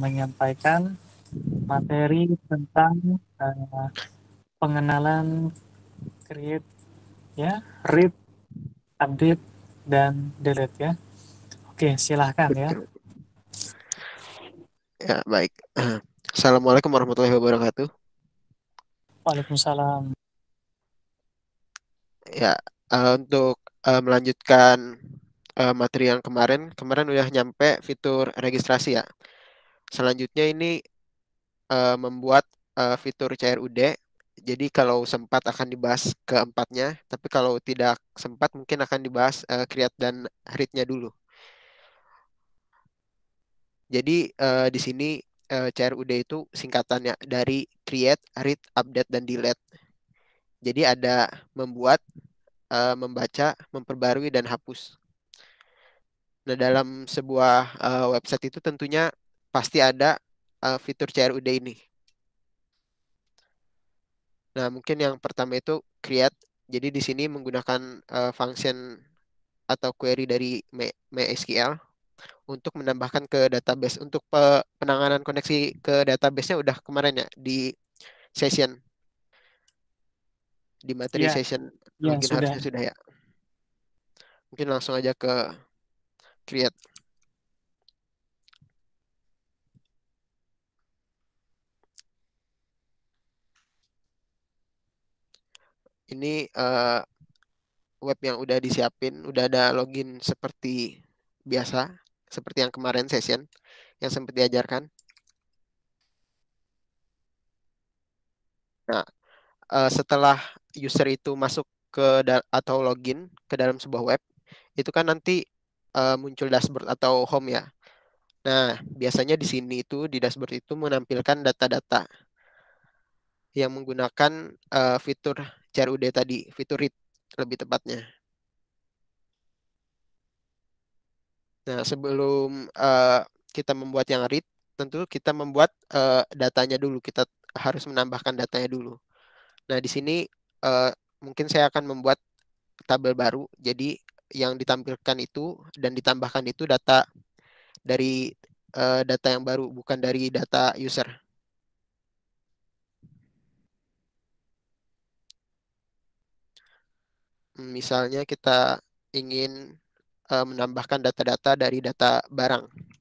menyampaikan materi tentang pengenalan create, ya, read, update, dan delete ya. Oke, silahkan ya. Betul. Ya, baik. Assalamualaikum warahmatullahi wabarakatuh. Waalaikumsalam. Ya, untuk melanjutkan materi yang kemarin udah nyampe fitur registrasi ya. Selanjutnya ini membuat fitur CRUD. Jadi kalau sempat akan dibahas keempatnya, tapi kalau tidak sempat mungkin akan dibahas create dan read-nya dulu. Jadi di sini CRUD itu singkatannya dari create, read, update, dan delete. Jadi ada membuat, membaca, memperbarui, dan hapus. Nah, dalam sebuah website itu tentunya pasti ada fitur CRUD ini. Nah, mungkin yang pertama itu create. Jadi di sini menggunakan function atau query dari MySQL untuk menambahkan ke database. Untuk penanganan koneksi ke database-nya udah kemarin ya di session, di materi Ya, session ya login sudah. harusnya sudah ya. Mungkin langsung aja ke create. Ini web yang udah disiapin, udah ada login seperti biasa, seperti yang kemarin session yang sempat diajarkan. Nah, setelah user itu masuk atau login ke dalam sebuah web, itu kan nanti muncul dashboard atau home ya. Nah, biasanya di sini itu di dashboard itu menampilkan data-data yang menggunakan fitur CRUD tadi, fitur read lebih tepatnya. Nah, sebelum kita membuat yang read, tentu kita membuat datanya dulu. Kita harus menambahkan datanya dulu. Nah, di sini eh, mungkin saya akan membuat tabel baru. Jadi yang ditampilkan itu dan ditambahkan itu data dari data yang baru, bukan dari data user. Misalnya kita ingin menambahkan data-data dari data barang.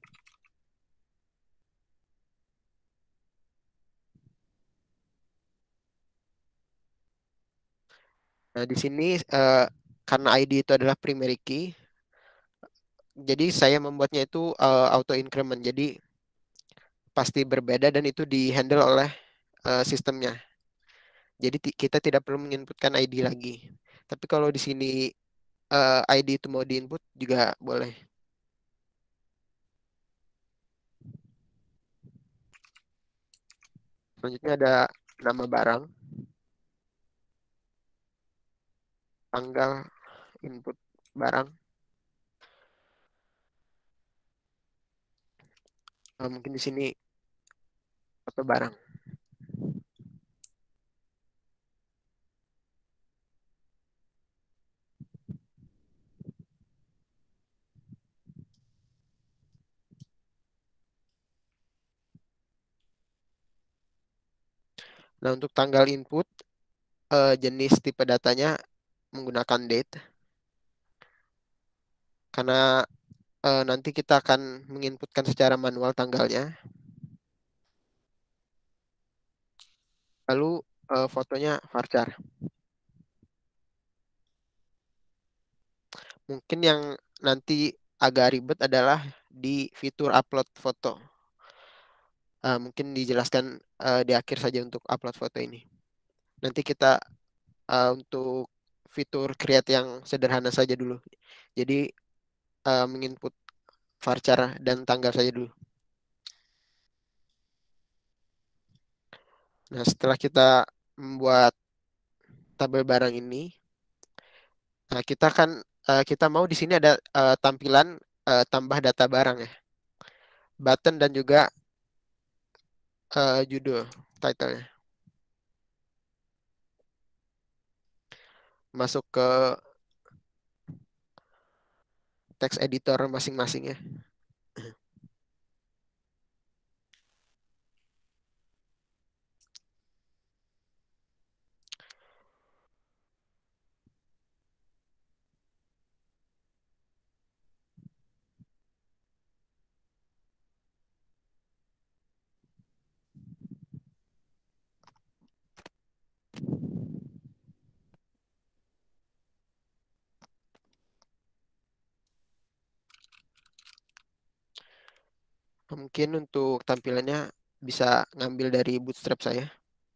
Nah, di sini karena ID itu adalah primary key, jadi saya membuatnya itu auto increment. Jadi pasti berbeda dan itu di-handle oleh sistemnya. Jadi kita tidak perlu menginputkan ID lagi. Tapi kalau di sini ID itu mau diinput juga boleh. Selanjutnya ada nama barang, tanggal, input barang. Mungkin di sini foto barang. Nah, untuk tanggal input, jenis tipe datanya menggunakan date. Karena nanti kita akan menginputkan secara manual tanggalnya. Lalu fotonya varchar. Mungkin yang nanti agak ribet adalah di fitur upload foto. Mungkin dijelaskan di akhir saja untuk upload foto ini. Nanti kita untuk fitur create yang sederhana saja dulu. Jadi menginput varchar dan tanggal saja dulu. Nah, setelah kita membuat tabel barang ini, nah kita mau di sini ada tampilan tambah data barang ya, button dan juga judul, title-nya. Masuk ke text editor masing-masing ya. Mungkin untuk tampilannya bisa ngambil dari Bootstrap saya.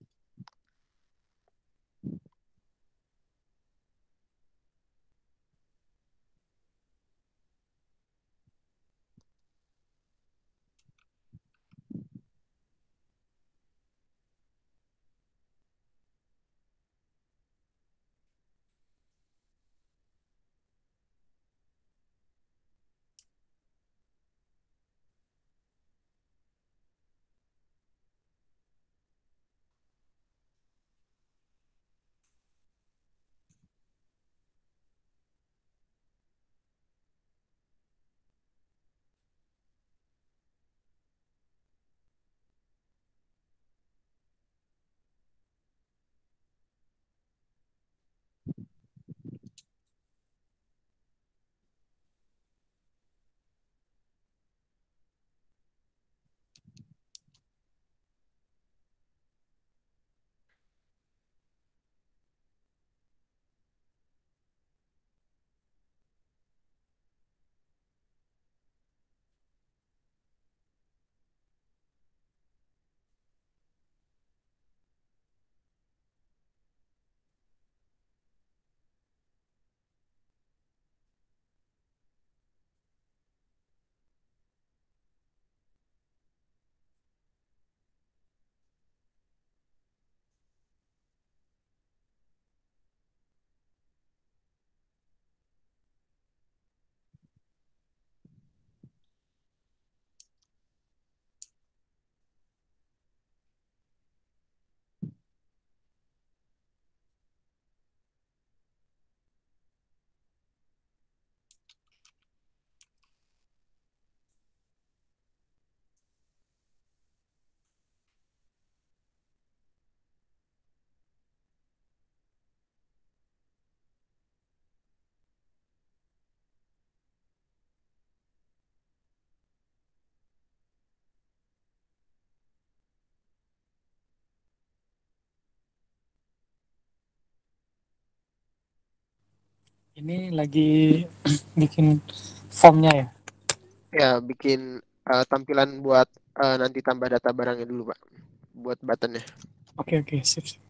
Ini lagi bikin formnya ya. Ya, bikin tampilan buat nanti tambah data barangnya dulu, Pak. Buat buttonnya. Oke, oke, sip, sip.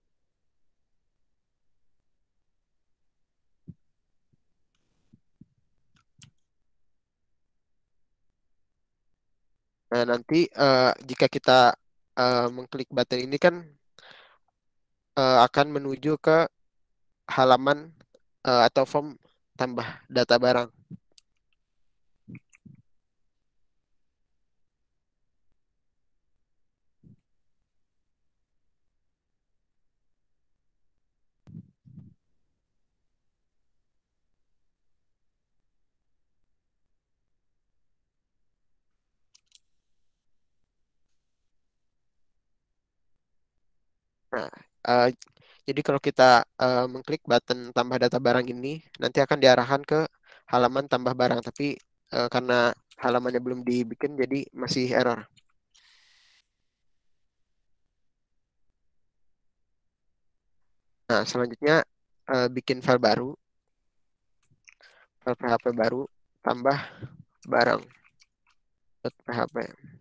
Nah, nanti jika kita mengklik button ini kan akan menuju ke halaman atau form tambah data barang. Nah, eh, jadi kalau kita mengklik button tambah data barang ini, nanti akan diarahkan ke halaman tambah barang. Tapi karena halamannya belum dibikin, jadi masih error. Nah, selanjutnya bikin file baru, file PHP baru, tambah barang.php.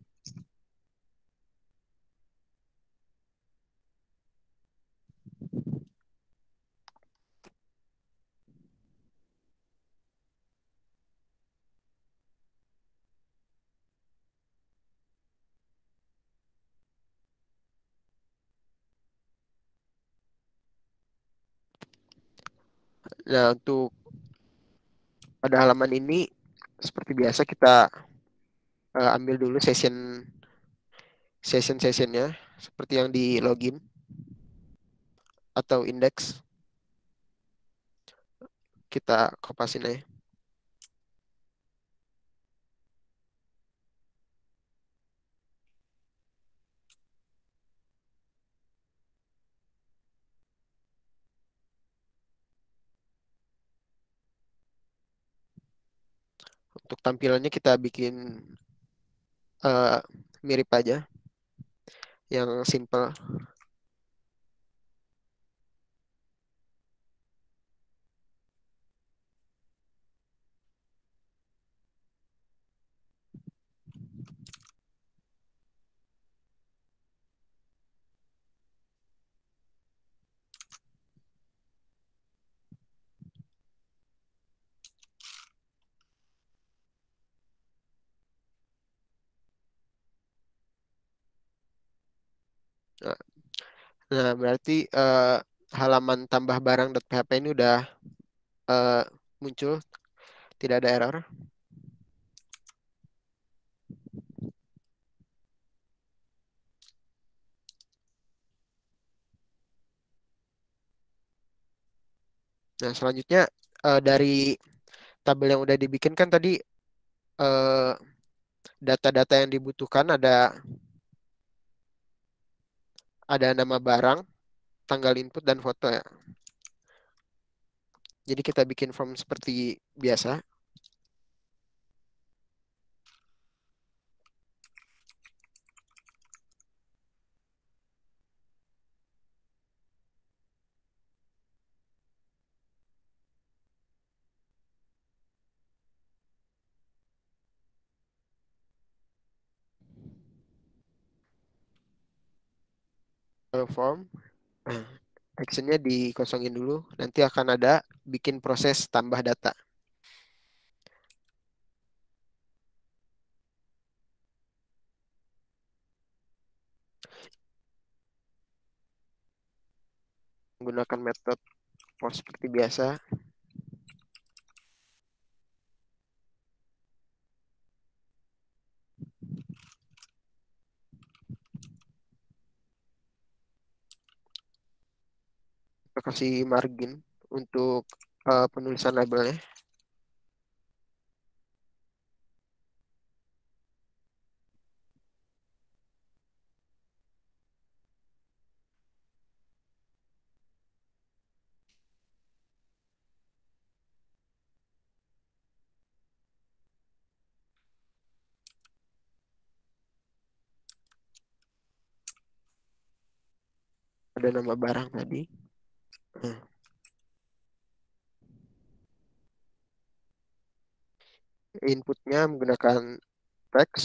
Nah, untuk pada halaman ini, seperti biasa kita ambil dulu sessionnya, seperti yang di login atau index. Kita kopasin aja. Untuk tampilannya kita bikin eh, mirip aja, yang simple. Nah, nah, berarti halaman tambah barang.php ini udah eh, muncul, tidak ada error. Nah, selanjutnya dari tabel yang udah dibikin kan tadi eh, data-data yang dibutuhkan ada nama barang, tanggal input dan foto ya. Jadi kita bikin form seperti biasa. Form. Nah, actionnya dikosongin dulu. Nanti akan ada bikin proses tambah data. Menggunakan metode post seperti biasa. Kita kasih margin untuk penulisan labelnya. Ada nama barang tadi. Nah, inputnya menggunakan teks.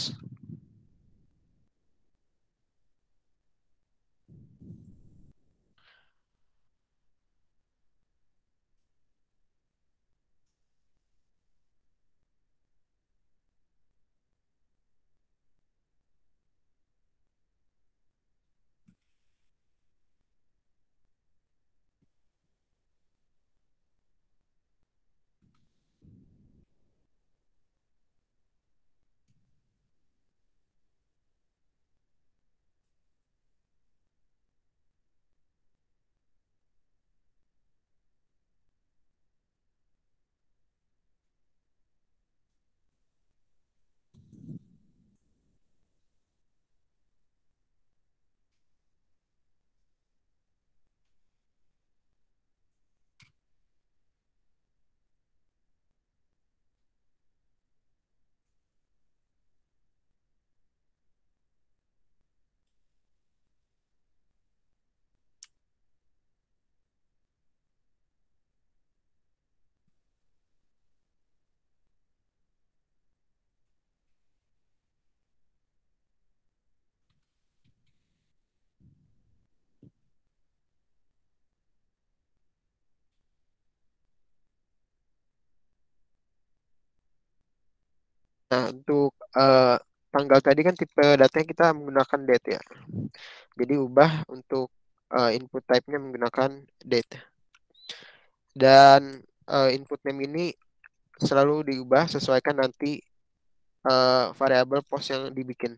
Nah, untuk tanggal tadi kan tipe datanya kita menggunakan date ya. Jadi ubah untuk input type-nya menggunakan date. Dan input name ini selalu diubah sesuaikan nanti variabel post yang dibikin.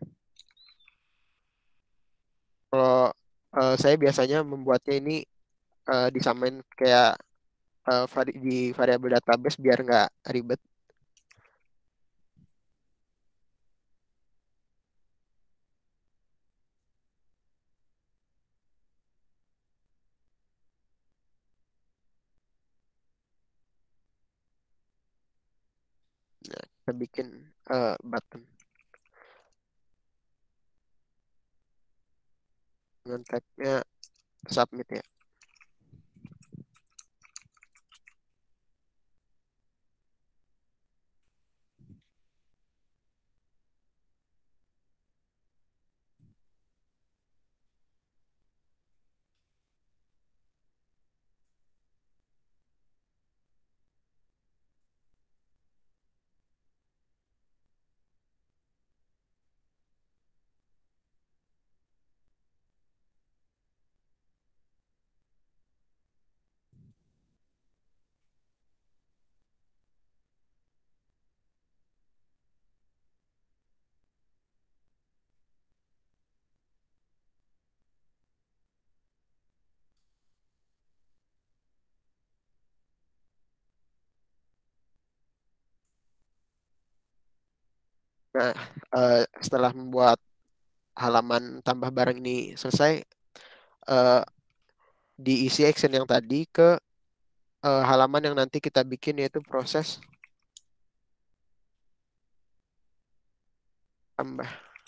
Kalau saya biasanya membuatnya ini disamain kayak di variabel database biar nggak ribet. Nah, kita bikin button dengan tag-nya submit ya. Nah, setelah membuat halaman tambah barang ini selesai, eh, diisi action yang tadi ke halaman yang nanti kita bikin, yaitu proses tambah.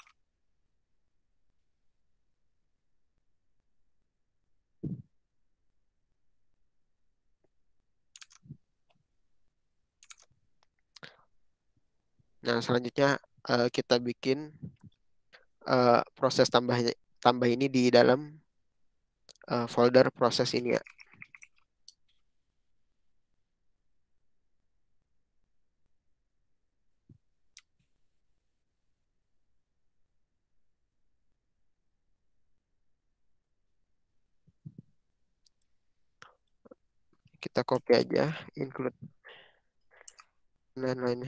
Nah, selanjutnya kita bikin proses tambah ini di dalam folder proses ini ya. Kita copy aja, include dan lainnya.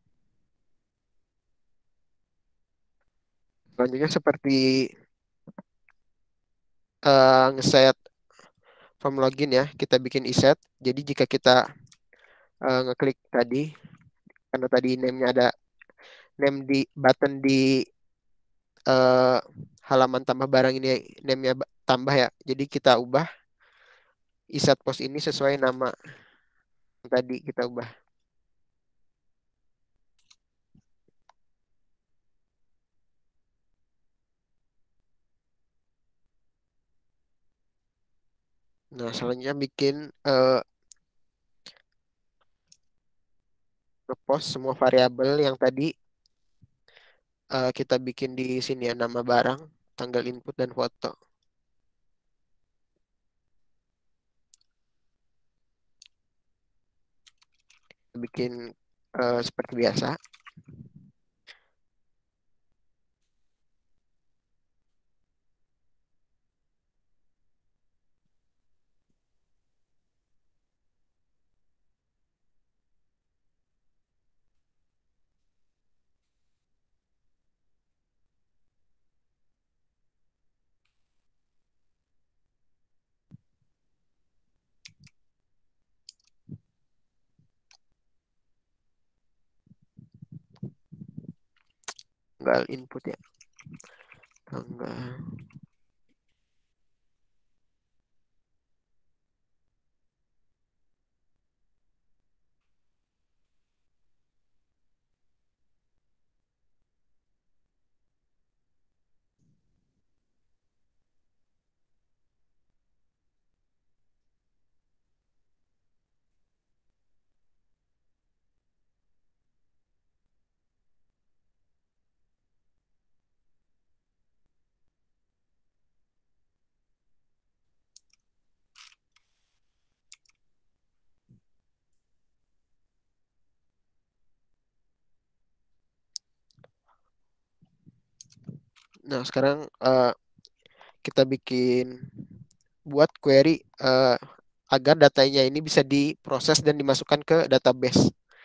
Selanjutnya seperti ngeset form login ya, kita bikin iset. Jadi jika kita ngeklik tadi, karena tadi name-nya ada name di button di eh, halaman tambah barang ini, name-nya tambah ya. Jadi kita ubah iset post ini sesuai nama yang tadi kita ubah. Nah, selanjutnya bikin ngepost semua variabel yang tadi kita bikin di sini ya, nama barang, tanggal input, dan foto. Bikin seperti biasa. Tanggal input ya. Tanggal Nah, sekarang kita bikin buat query agar datanya ini bisa diproses dan dimasukkan ke database.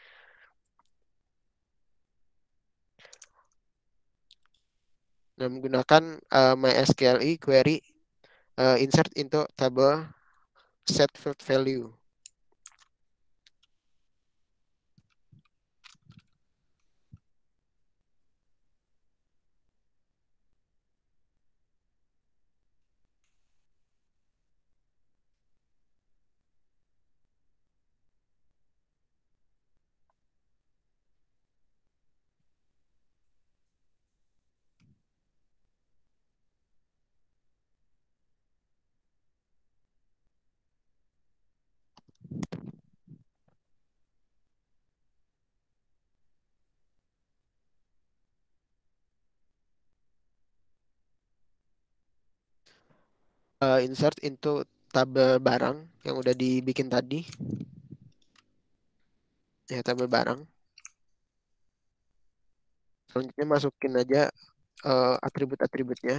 Nah, menggunakan MySQL query insert into table set field value. Insert into tabel barang yang udah dibikin tadi. Ya, tabel barang. Selanjutnya masukin aja atribut-atributnya.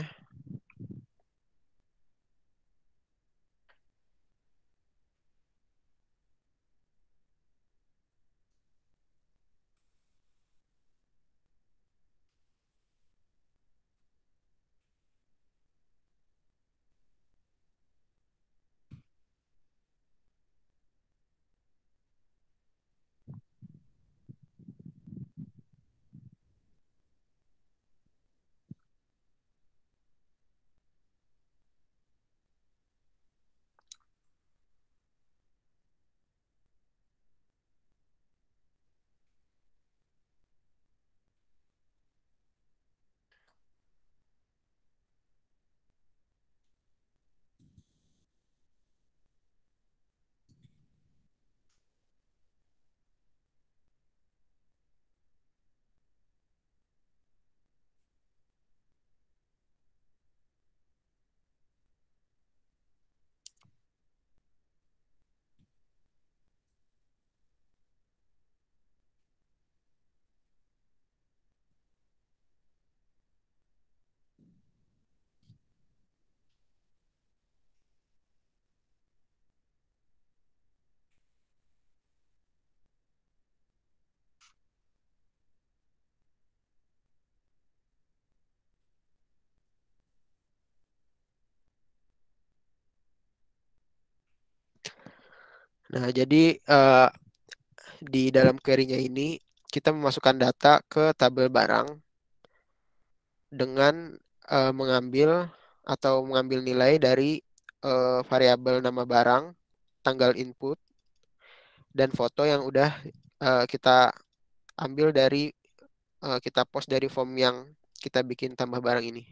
Nah, jadi di dalam query-nya ini kita memasukkan data ke tabel barang dengan mengambil nilai dari variabel nama barang, tanggal input, dan foto yang udah kita ambil dari kita post dari form yang kita bikin tambah barang ini.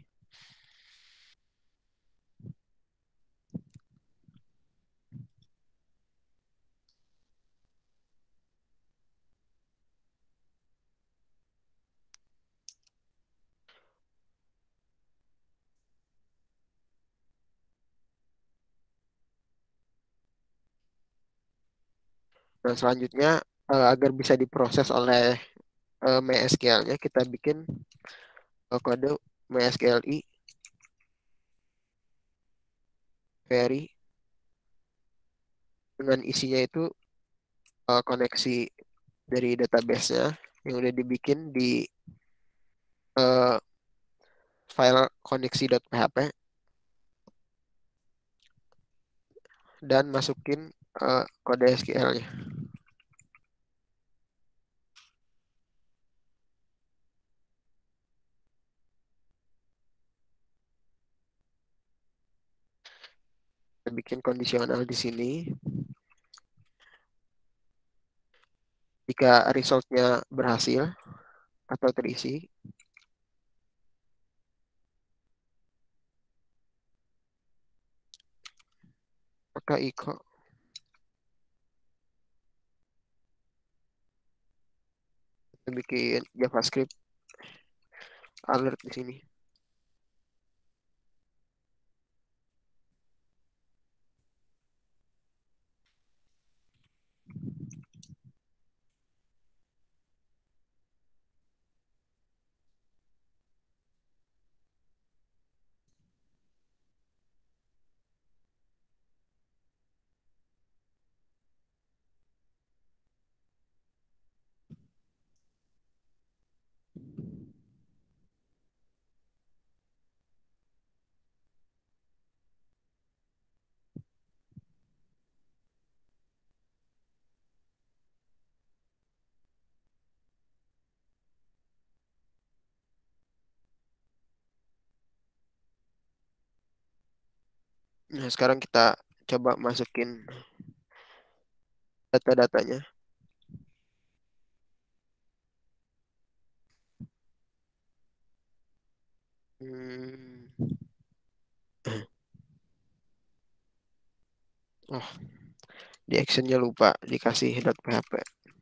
Nah, selanjutnya agar bisa diproses oleh MySQL-nya, kita bikin kode MySQLi query dengan isinya itu koneksi dari database-nya yang udah dibikin di eh, file koneksi.php dan masukin kode SQL-nya. Kita bikin kondisional di sini. Jika resultnya berhasil atau terisi, maka echo kita bikin JavaScript alert di sini. Nah, sekarang kita coba masukin data-datanya. Hmm. Oh, di actionnya lupa dikasih .php.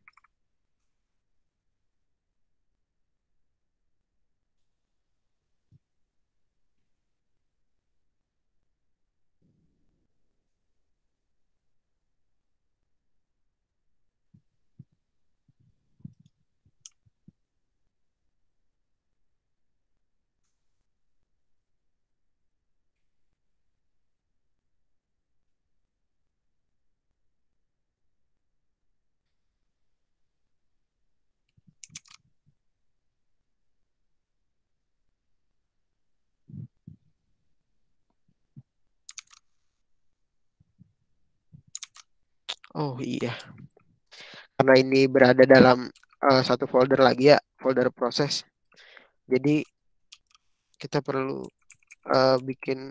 Oh iya, karena ini berada dalam satu folder lagi ya, folder proses. Jadi kita perlu bikin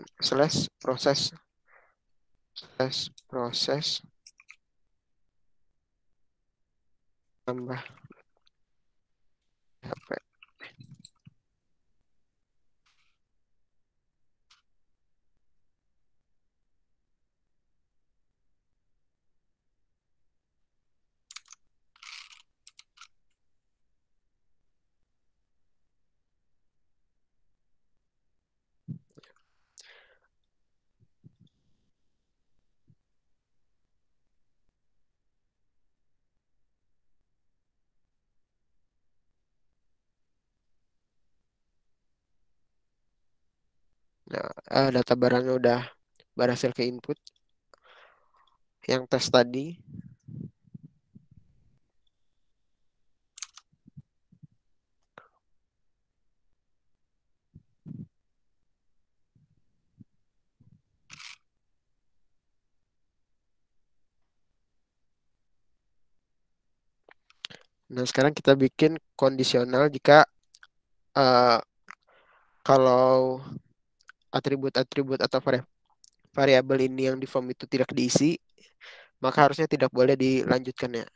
slash proses tambah HP. Nah, data barangnya udah berhasil ke input yang tes tadi. Nah, sekarang kita bikin kondisional jika eh, kalau atribut-atribut atau variabel ini yang di form itu tidak diisi, maka harusnya tidak boleh dilanjutkan ya.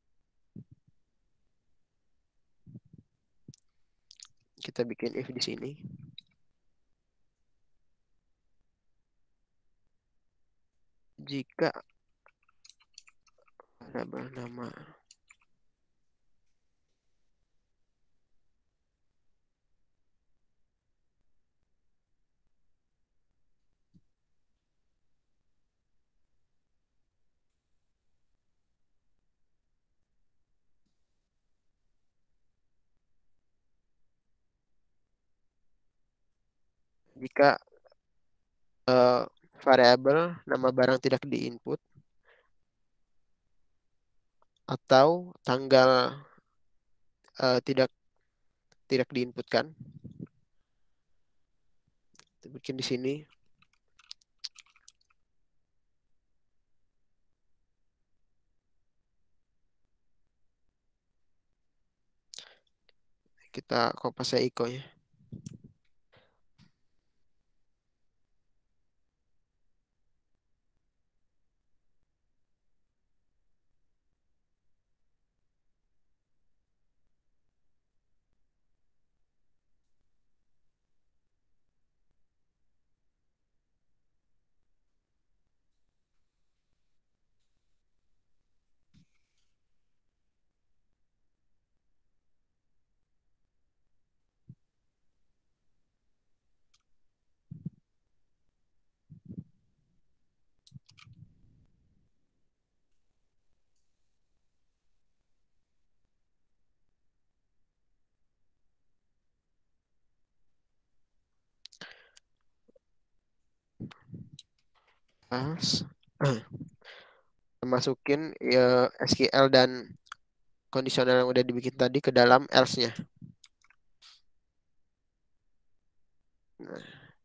Kita bikin if di sini. Jika variabel nama jika eh, variabel nama barang tidak diinput atau tanggal tidak tidak diinputkan. Kita bikin di sini. Kita kopasnya Iko ya. Pas. Masukin ya, SQL dan kondisional yang udah dibikin tadi ke dalam else-nya. Nah,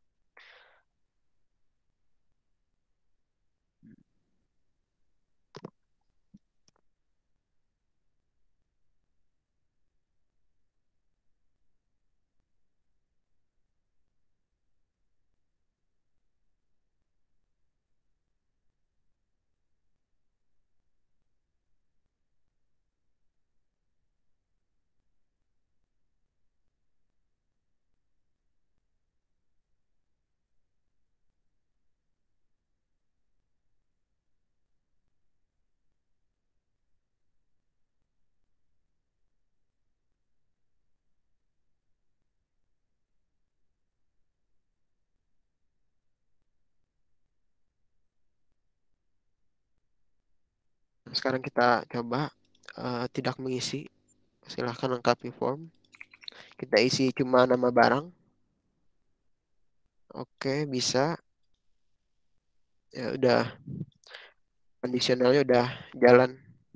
sekarang kita coba tidak mengisi. Silahkan lengkapi form. Kita isi cuma nama barang. Oke, bisa. Ya udah, kondisionalnya udah jalan.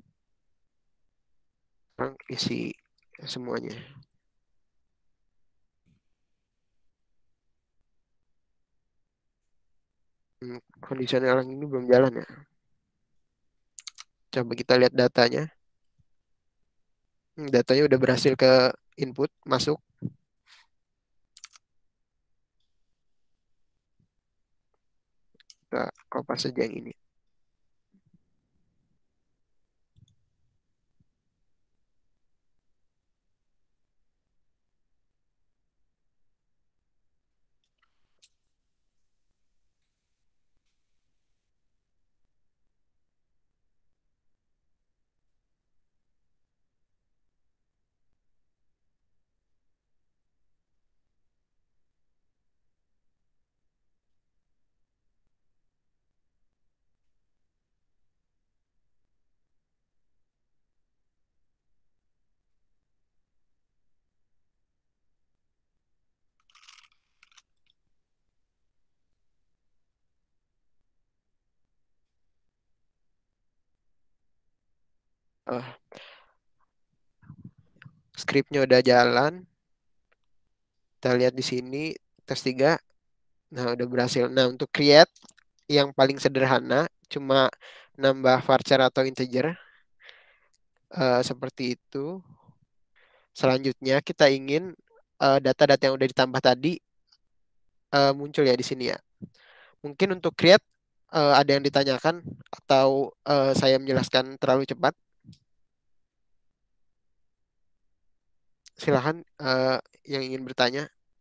Sekarang isi semuanya. Kondisional yang ini belum jalan ya. Coba kita lihat datanya. Datanya udah berhasil ke input, masuk. Kita kopas saja yang ini. Eh, Skripnya udah jalan. Kita lihat di sini tes 3. Nah, udah berhasil. Nah, untuk create yang paling sederhana cuma nambah varchar atau integer. Seperti itu. Selanjutnya kita ingin data-data yang udah ditambah tadi muncul ya di sini ya. Mungkin untuk create ada yang ditanyakan atau saya menjelaskan terlalu cepat. Silahkan yang ingin bertanya.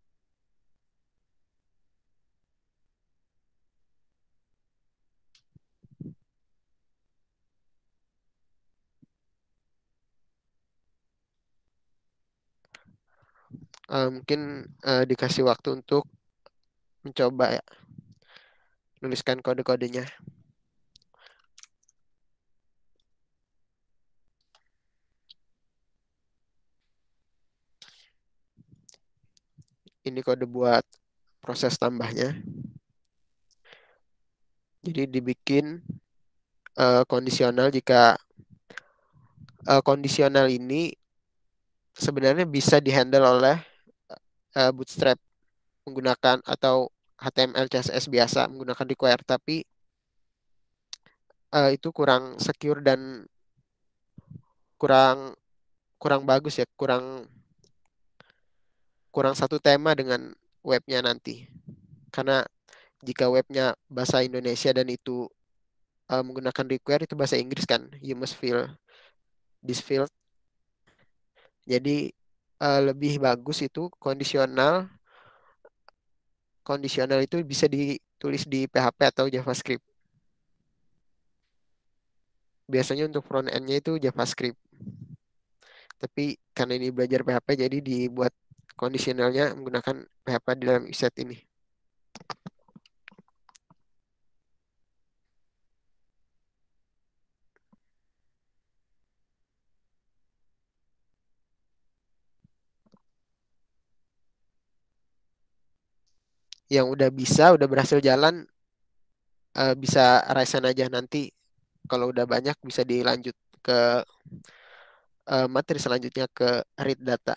Mungkin dikasih waktu untuk mencoba ya, nuliskan kode-kodenya. Ini kode buat proses tambahnya. Jadi dibikin kondisional jika kondisional ini sebenarnya bisa dihandle oleh Bootstrap menggunakan atau HTML CSS biasa menggunakan require, tapi itu kurang secure dan kurang kurang bagus ya, kurang kurang satu tema dengan webnya nanti. Karena jika webnya bahasa Indonesia dan itu menggunakan require itu bahasa Inggris kan, you must fill this field. Jadi lebih bagus itu kondisional. Kondisional itu bisa ditulis di PHP atau JavaScript. Biasanya untuk front end-nya itu JavaScript. Tapi karena ini belajar PHP jadi dibuat kondisionalnya menggunakan PHP di dalam set ini. Yang udah bisa, udah berhasil jalan, bisa Ryzen aja nanti. Kalau udah banyak bisa dilanjut ke materi selanjutnya ke read data.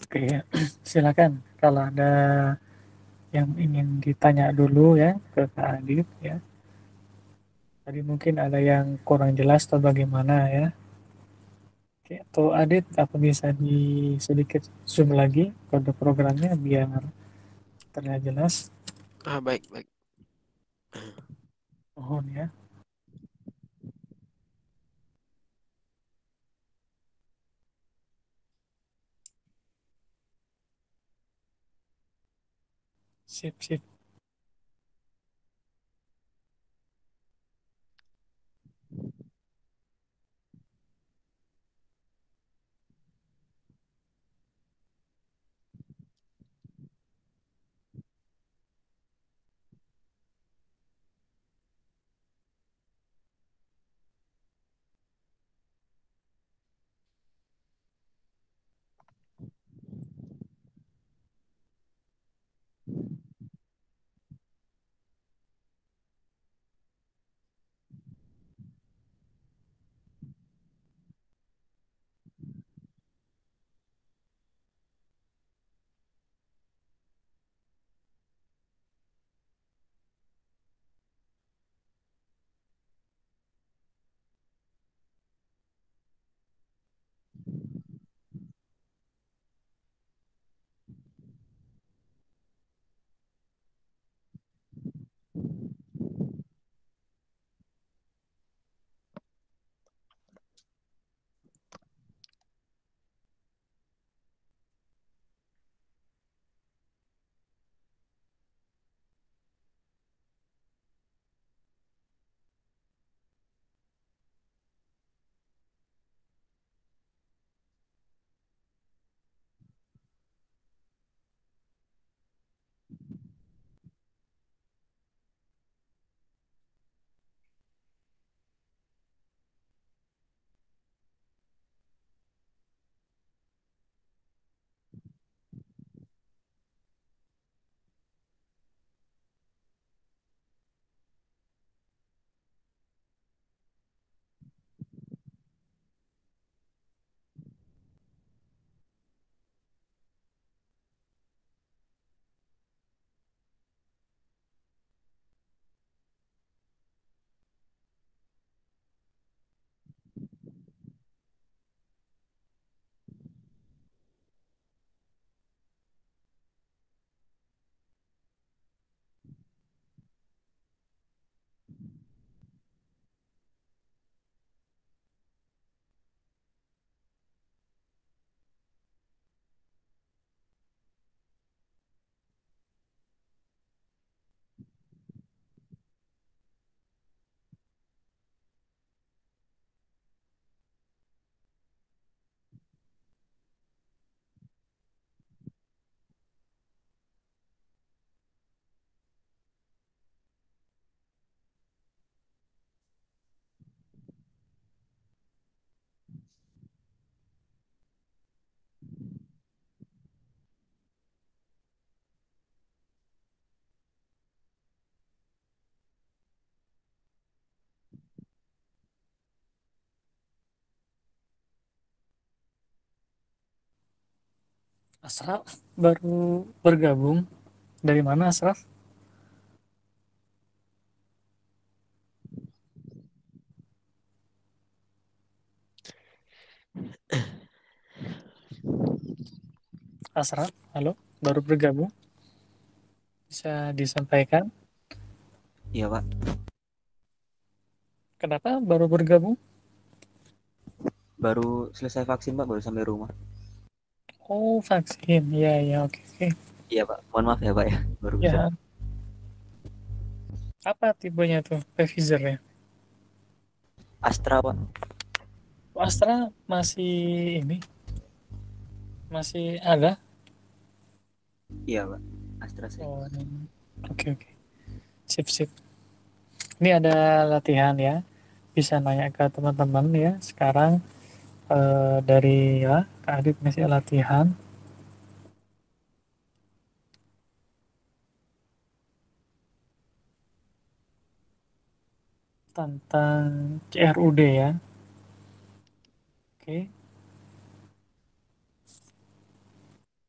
Oke, ya. Silakan kalau ada yang ingin ditanya dulu ya ke Kak Adit ya. Tadi mungkin ada yang kurang jelas atau bagaimana ya. Oke, atau Adit apa bisa di sedikit zoom lagi kode programnya biar terlihat jelas. Baik, baik. Mohon ya. Sip, sip. Asraf baru bergabung. Dari mana Asraf? Asraf, halo, baru bergabung. Bisa disampaikan Iya Pak, kenapa baru bergabung? baru selesai vaksin Pak, baru sampai rumah. Oh, vaksin. Ya, ya, oke, oke. Iya Pak, mohon maaf ya Pak ya, baru bisa. Ya, apa tipenya tuh Pfizer ya? Astra Pak, Astra masih ini masih ada. iya Pak, AstraZeneca. Oh, oke, oke. Sip, sip. Ini ada latihan ya. Bisa nanya ke teman-teman ya. Sekarang dari ya Kak Adit masih latihan tentang CRUD ya. Oke.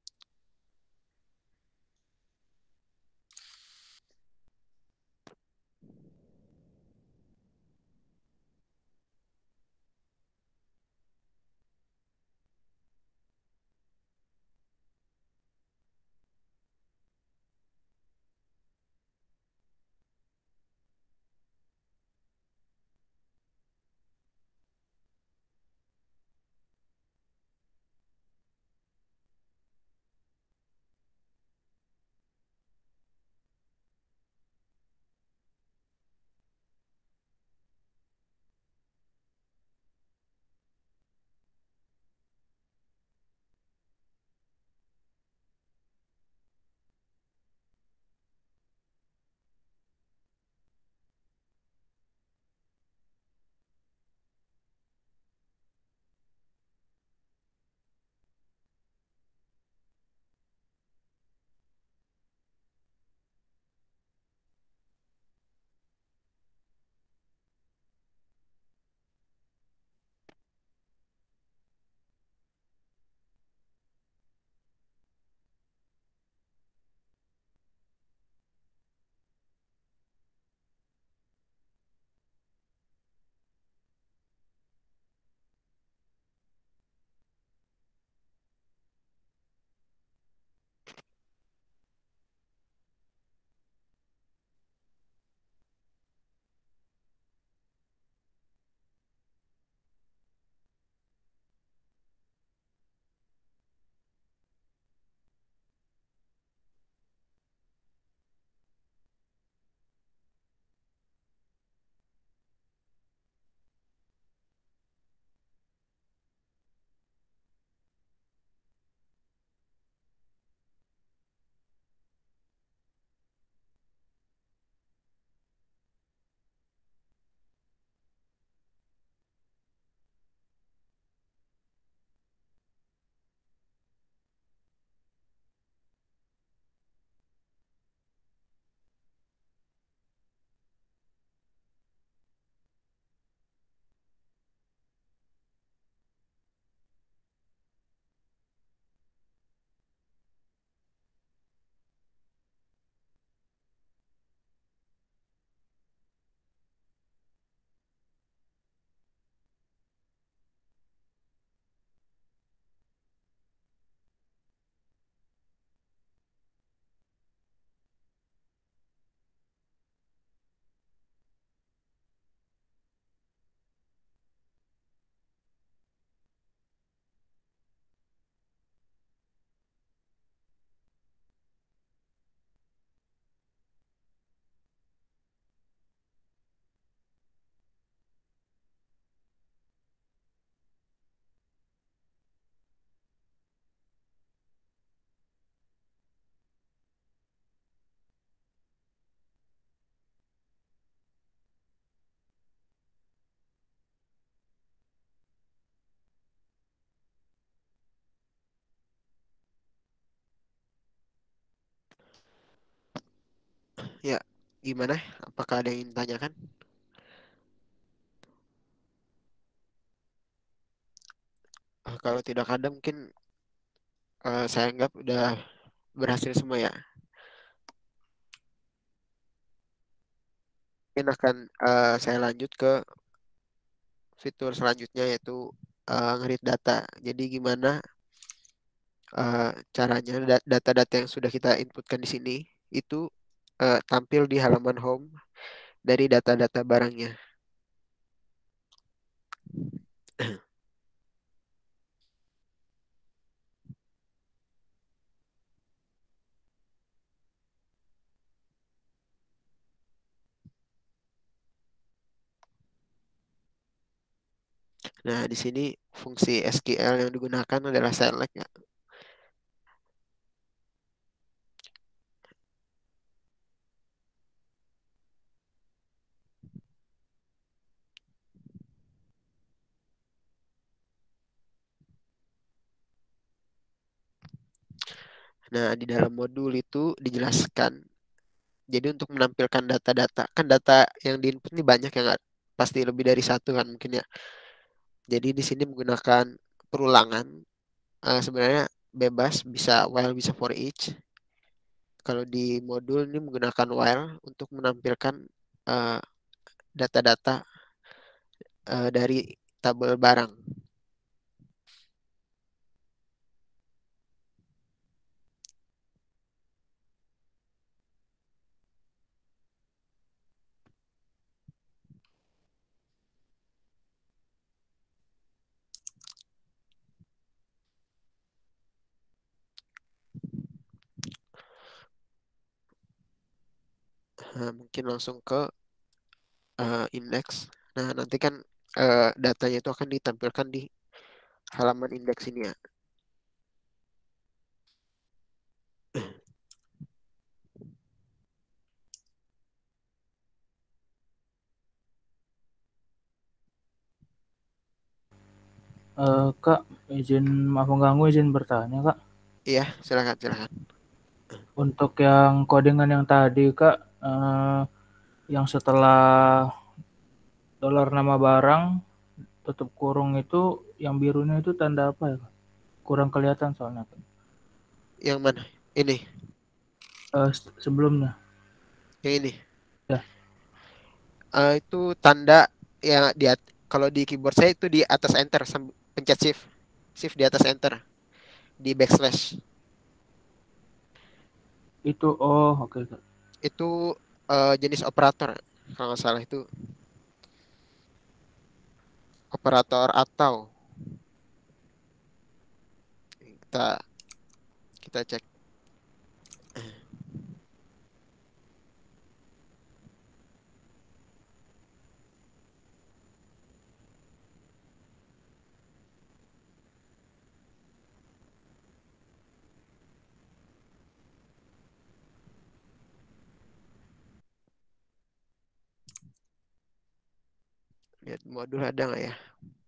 Gimana? Apakah ada yang ingin ditanyakan? Kalau tidak ada mungkin saya anggap udah berhasil semua ya. Mungkin akan saya lanjut ke fitur selanjutnya yaitu nge-read data. Jadi gimana caranya data-data yang sudah kita inputkan di sini itu tampil di halaman home dari data-data barangnya. Nah, di sini fungsi SQL yang digunakan adalah select ya. Nah, di dalam modul itu dijelaskan. Jadi untuk menampilkan data-data, kan data yang diinput ini banyak ya nggak? Pasti lebih dari satu kan mungkin ya. Jadi di sini menggunakan perulangan. Sebenarnya bebas, bisa while, bisa for each. Kalau di modul ini menggunakan while untuk menampilkan eh, data-data dari tabel barang. Mungkin langsung ke indeks. Nah, nanti kan datanya itu akan ditampilkan di halaman indeks ini ya. Kak, maaf mengganggu, izin bertanya, Kak. Iya, silakan, silakan. Untuk yang codingan yang tadi, Kak, yang setelah dolar nama barang tutup kurung itu, yang birunya itu tanda apa ya, Kak? Kurang kelihatan soalnya, Kak. Yang mana? Ini, Sebelumnya. yang ini. Ya, Itu tanda yang kalau di keyboard saya itu di atas enter, pencet shift, shift di atas enter, di backslash. itu, oh oke, Kak. Itu jenis operator, kalau nggak salah itu operator atau kita kita cek. Lihat modul ada nggak ya?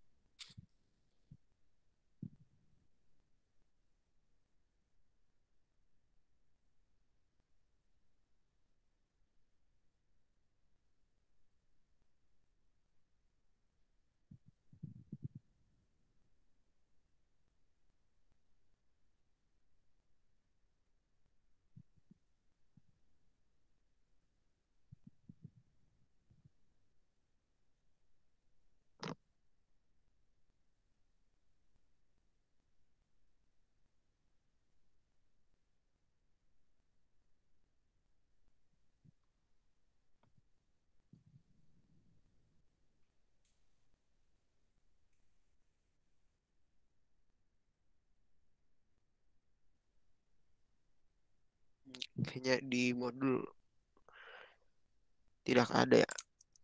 Kayaknya di modul tidak ada ya.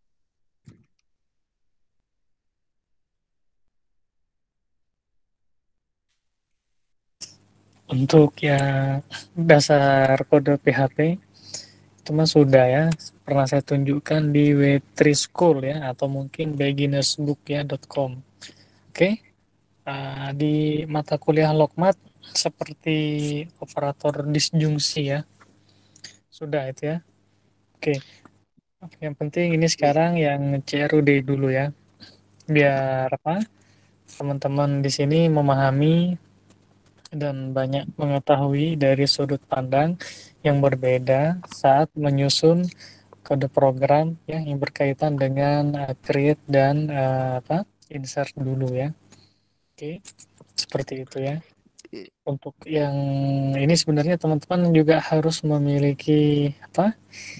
Untuk yang dasar kode PHP itu mah sudah ya, pernah saya tunjukkan di W3 School ya, atau mungkin beginnersbook ya.com. Oke, di mata kuliah Logmat seperti operator disjungsi ya, sudah itu ya. Oke, yang penting ini sekarang yang CRUD dulu ya, biar apa? Teman-teman di sini memahami dan banyak mengetahui dari sudut pandang yang berbeda saat menyusun kode program ya yang berkaitan dengan create dan apa insert dulu ya. Oke, seperti itu ya. Untuk yang ini sebenarnya teman-teman juga harus memiliki apa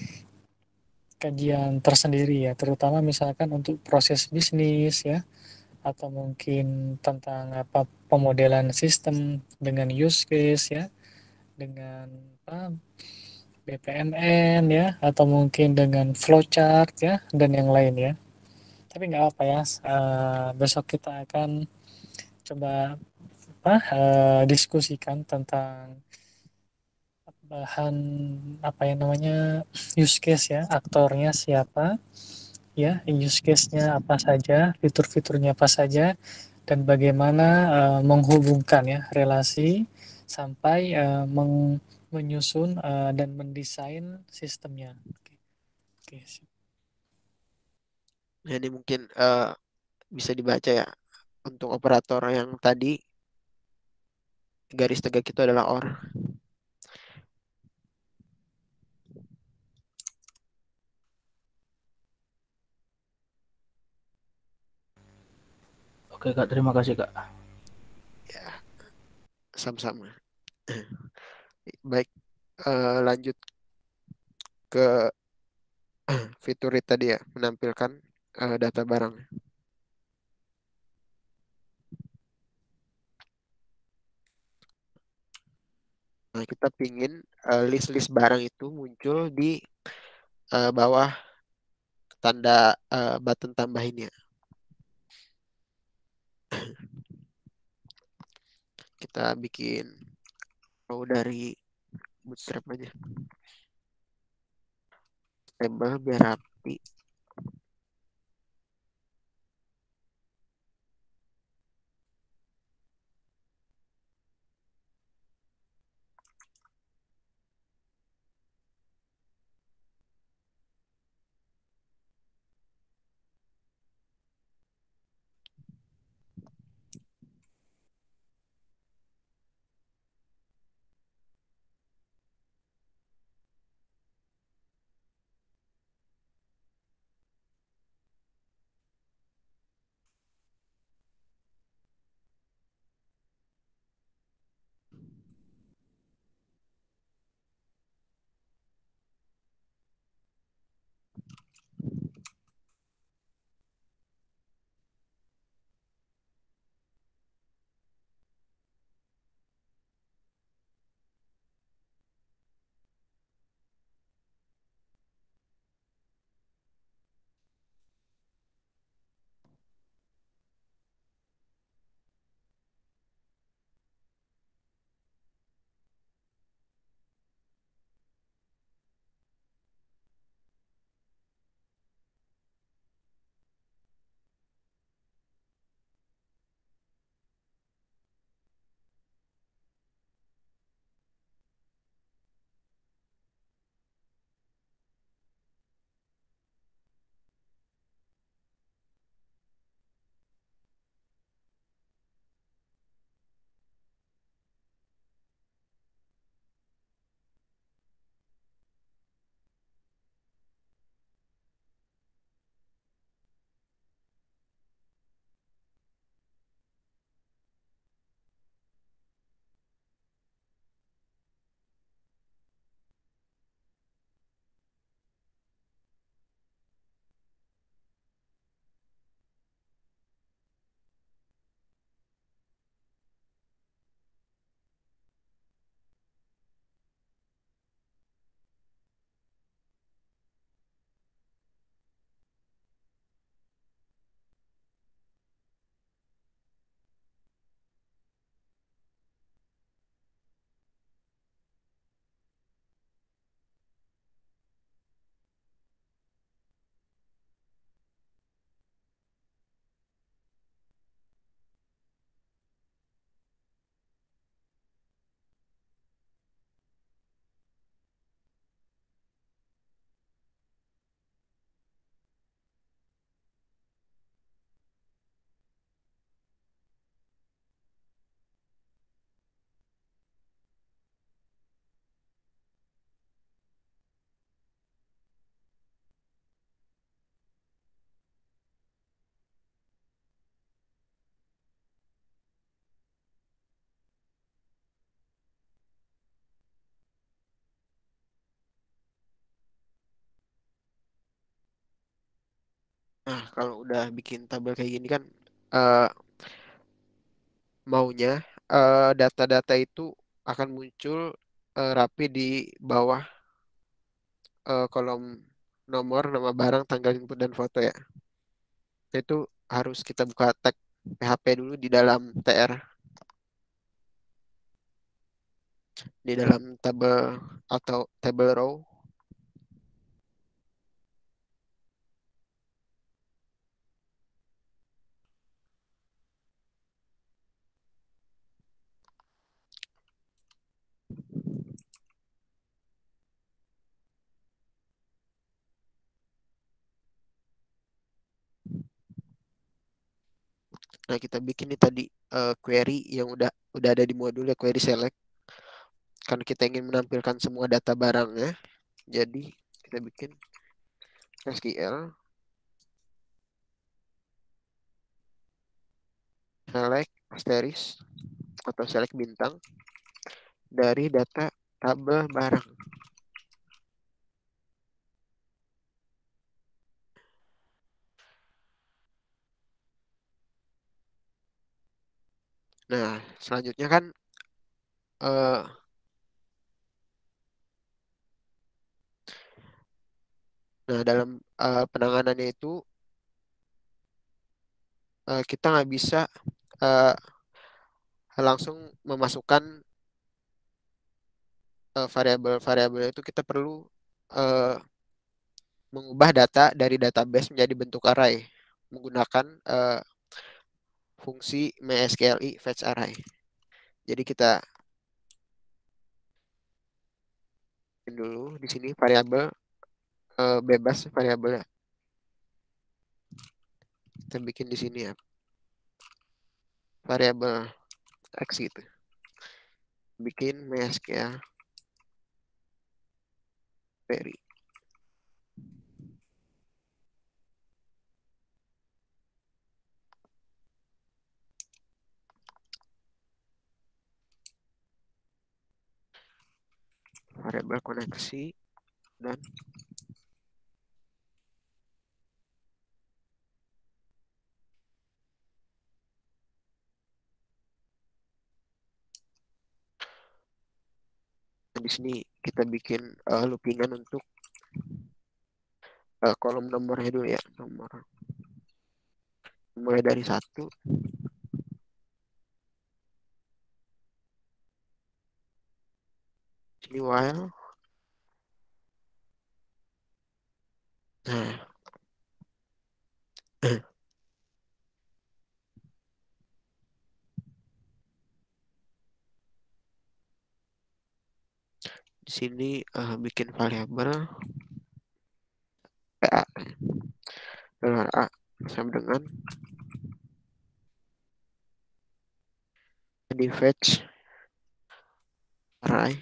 kajian tersendiri ya, terutama misalkan untuk proses bisnis ya, atau mungkin tentang apa pemodelan sistem dengan use case ya, dengan apa, BPMN ya, atau mungkin dengan flowchart ya, dan yang lain ya. Tapi nggak apa ya, besok kita akan coba apa, diskusikan tentang bahan apa yang namanya use case ya, aktornya siapa ya, use case-nya apa saja, fitur-fiturnya apa saja, dan bagaimana menghubungkan ya relasi sampai menyusun dan mendesain sistemnya. Oke, oke, Nah, ini mungkin bisa dibaca ya. Untuk operator yang tadi garis tegak itu adalah OR. Oke Kak, terima kasih Kak. Ya, sama-sama. Baik, lanjut ke fitur itu tadi ya, menampilkan data barang. Nah, kita pingin list-list barang itu muncul di bawah tanda button tambahinnya. Kita bikin row dari Bootstrap aja. Table biar rapi. Nah, kalau udah bikin tabel kayak gini kan, eh, maunya data-data itu akan muncul rapi di bawah kolom nomor, nama barang, tanggal input, dan foto ya. Itu harus kita buka tag PHP dulu di dalam TR, di dalam tabel atau table row. Nah, kita bikin nih tadi query yang udah ada di modul ya, query select. Karena kita ingin menampilkan semua data barangnya, jadi kita bikin SQL select asterisk atau select bintang dari data tabel barang. Nah, selanjutnya kan eh, nah dalam penanganannya itu kita nggak bisa eh, langsung memasukkan variabel-variabel itu. Kita perlu eh, mengubah data dari database menjadi bentuk array menggunakan fungsi MySQLi fetch array. Jadi kita bikin dulu di sini variabel bebas variabelnya. Kita bikin di sini ya variabel x gitu. Bikin MySQL query. Variabel koneksi dan di sini kita bikin loopingan untuk kolom nomornya dulu ya, nomor mulai dari 1. Sini while. Nah, di sini bikin variabel PA $a sama dengan di fetch array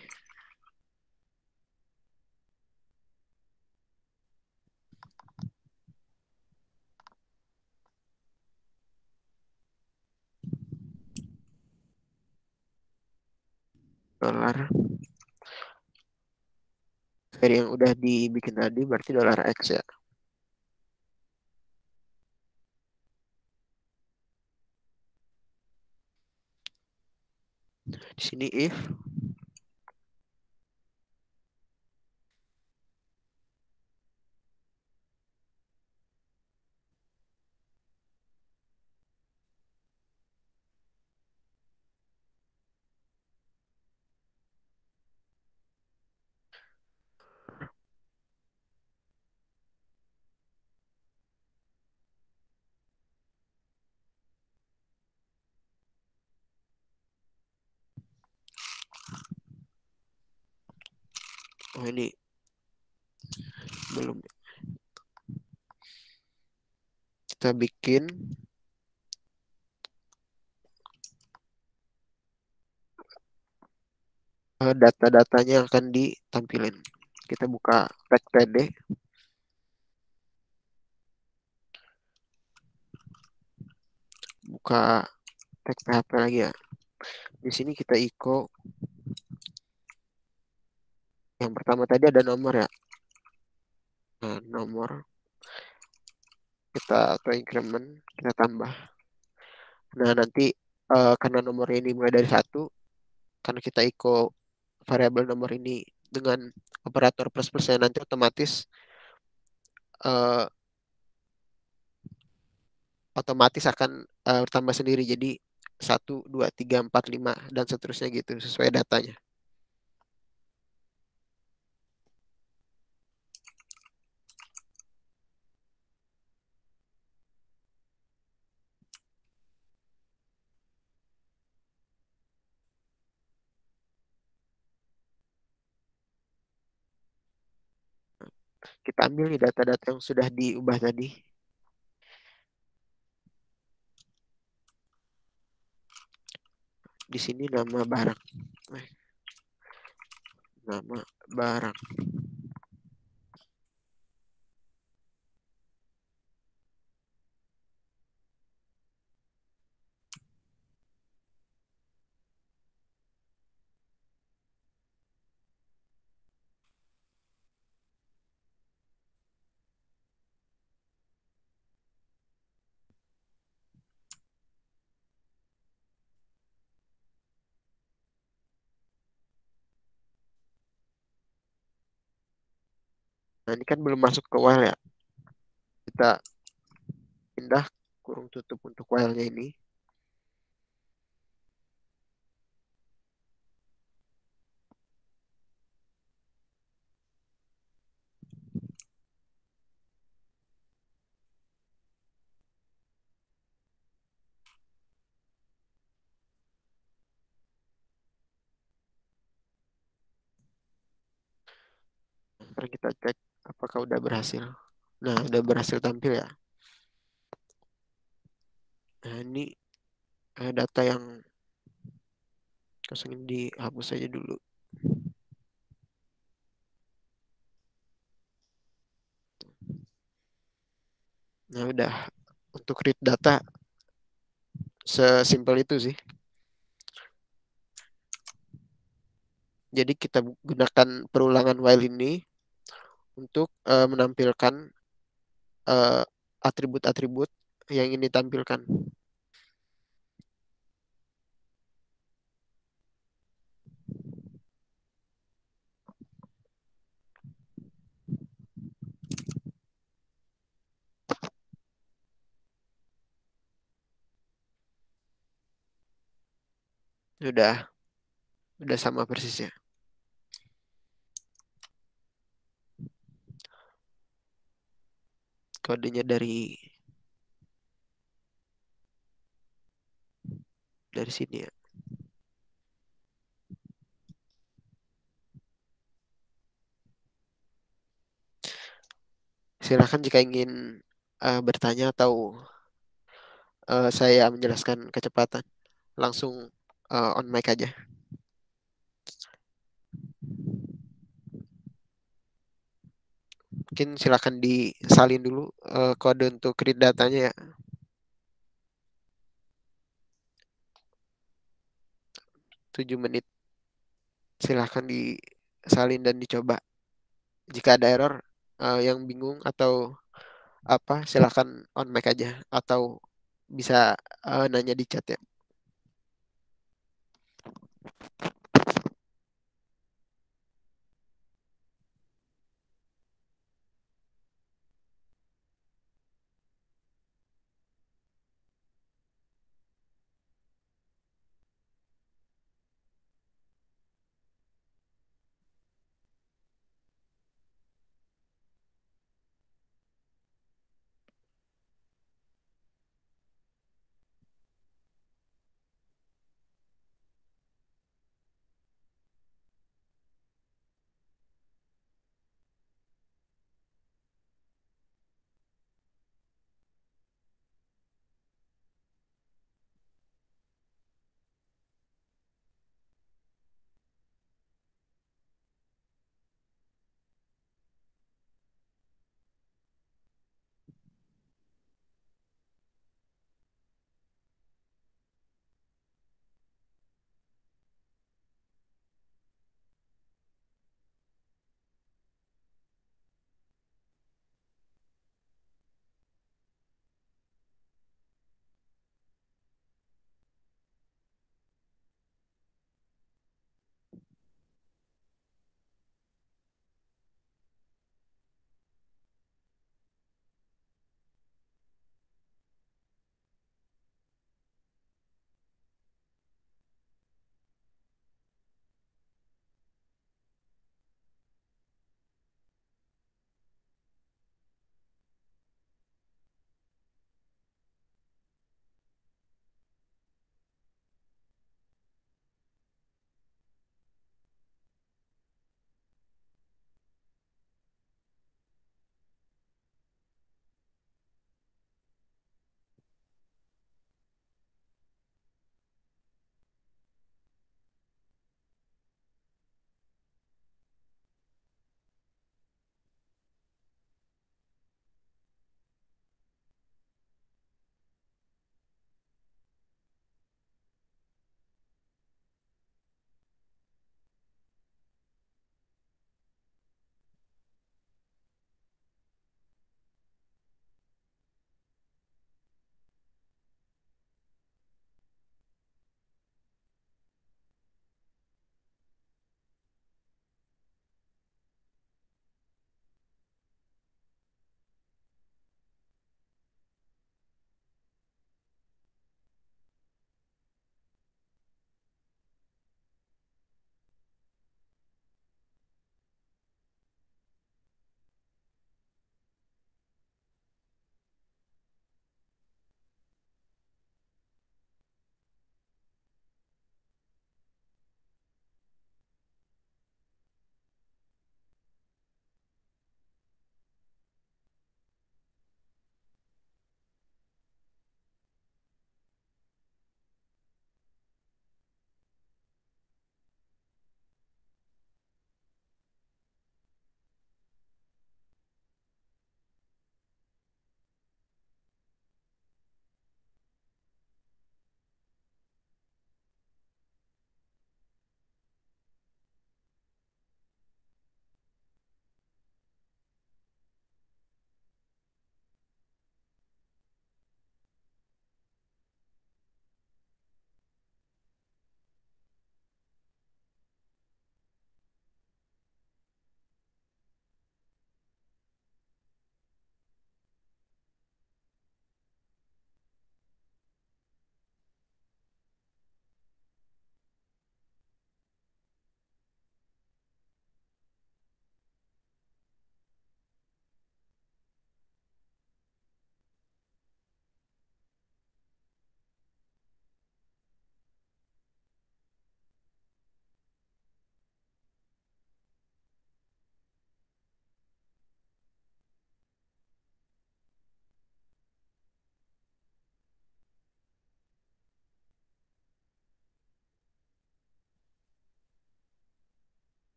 dolar dari yang udah dibikin tadi berarti $x ya. Di sini if ini belum, kita bikin data-datanya yang akan ditampilin. Kita buka tag.pd, buka tag PHP lagi ya. Di sini kita echo yang pertama tadi ada nomor ya. Nah, nomor data atau increment kita tambah. Nah nanti karena nomornya ini mulai dari 1, karena kita echo variabel nomor ini dengan operator plus plusnya, nanti otomatis akan bertambah sendiri. Jadi 1, 2, 3, 4, 5 dan seterusnya gitu sesuai datanya. Kita ambil nih data-data yang sudah diubah tadi. Di sini nama barang. Nama barang. Nah ini kan belum masuk ke while ya. Kita pindah kurung tutup untuk while-nya ini. Sekarang kita cek apakah udah berhasil. Nah, udah berhasil tampil ya. Nah, ini data yang kosong ini dihapus saja dulu. Nah, udah. Untuk read data sesimpel itu sih. Jadi kita gunakan perulangan while ini untuk menampilkan atribut-atribut yang ingin ditampilkan. Udah sama persisnya. Kodenya dari sini ya. Silakan jika ingin bertanya atau saya menjelaskan kecepatan, langsung on mic aja. Mungkin silakan disalin dulu kode untuk read datanya ya. 7 menit. Silakan disalin dan dicoba. Jika ada error yang bingung atau apa, silakan on mic aja atau bisa nanya di chat ya.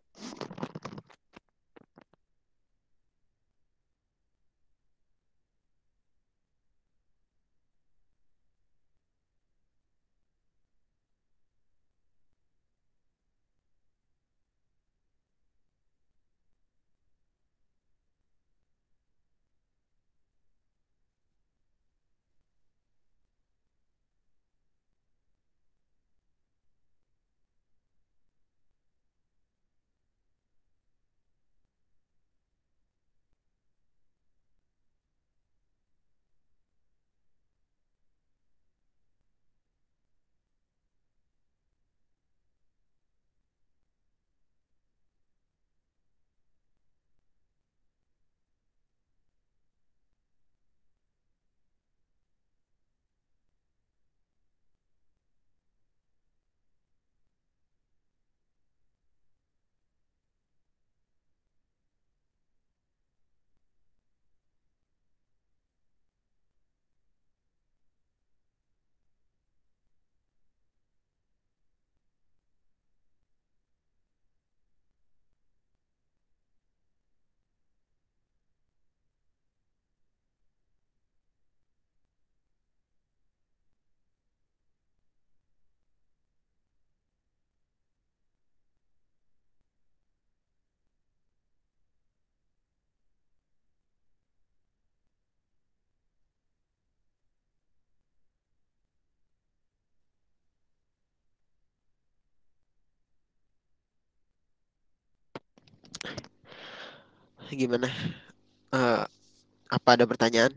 Gimana? Eh, apa ada pertanyaan?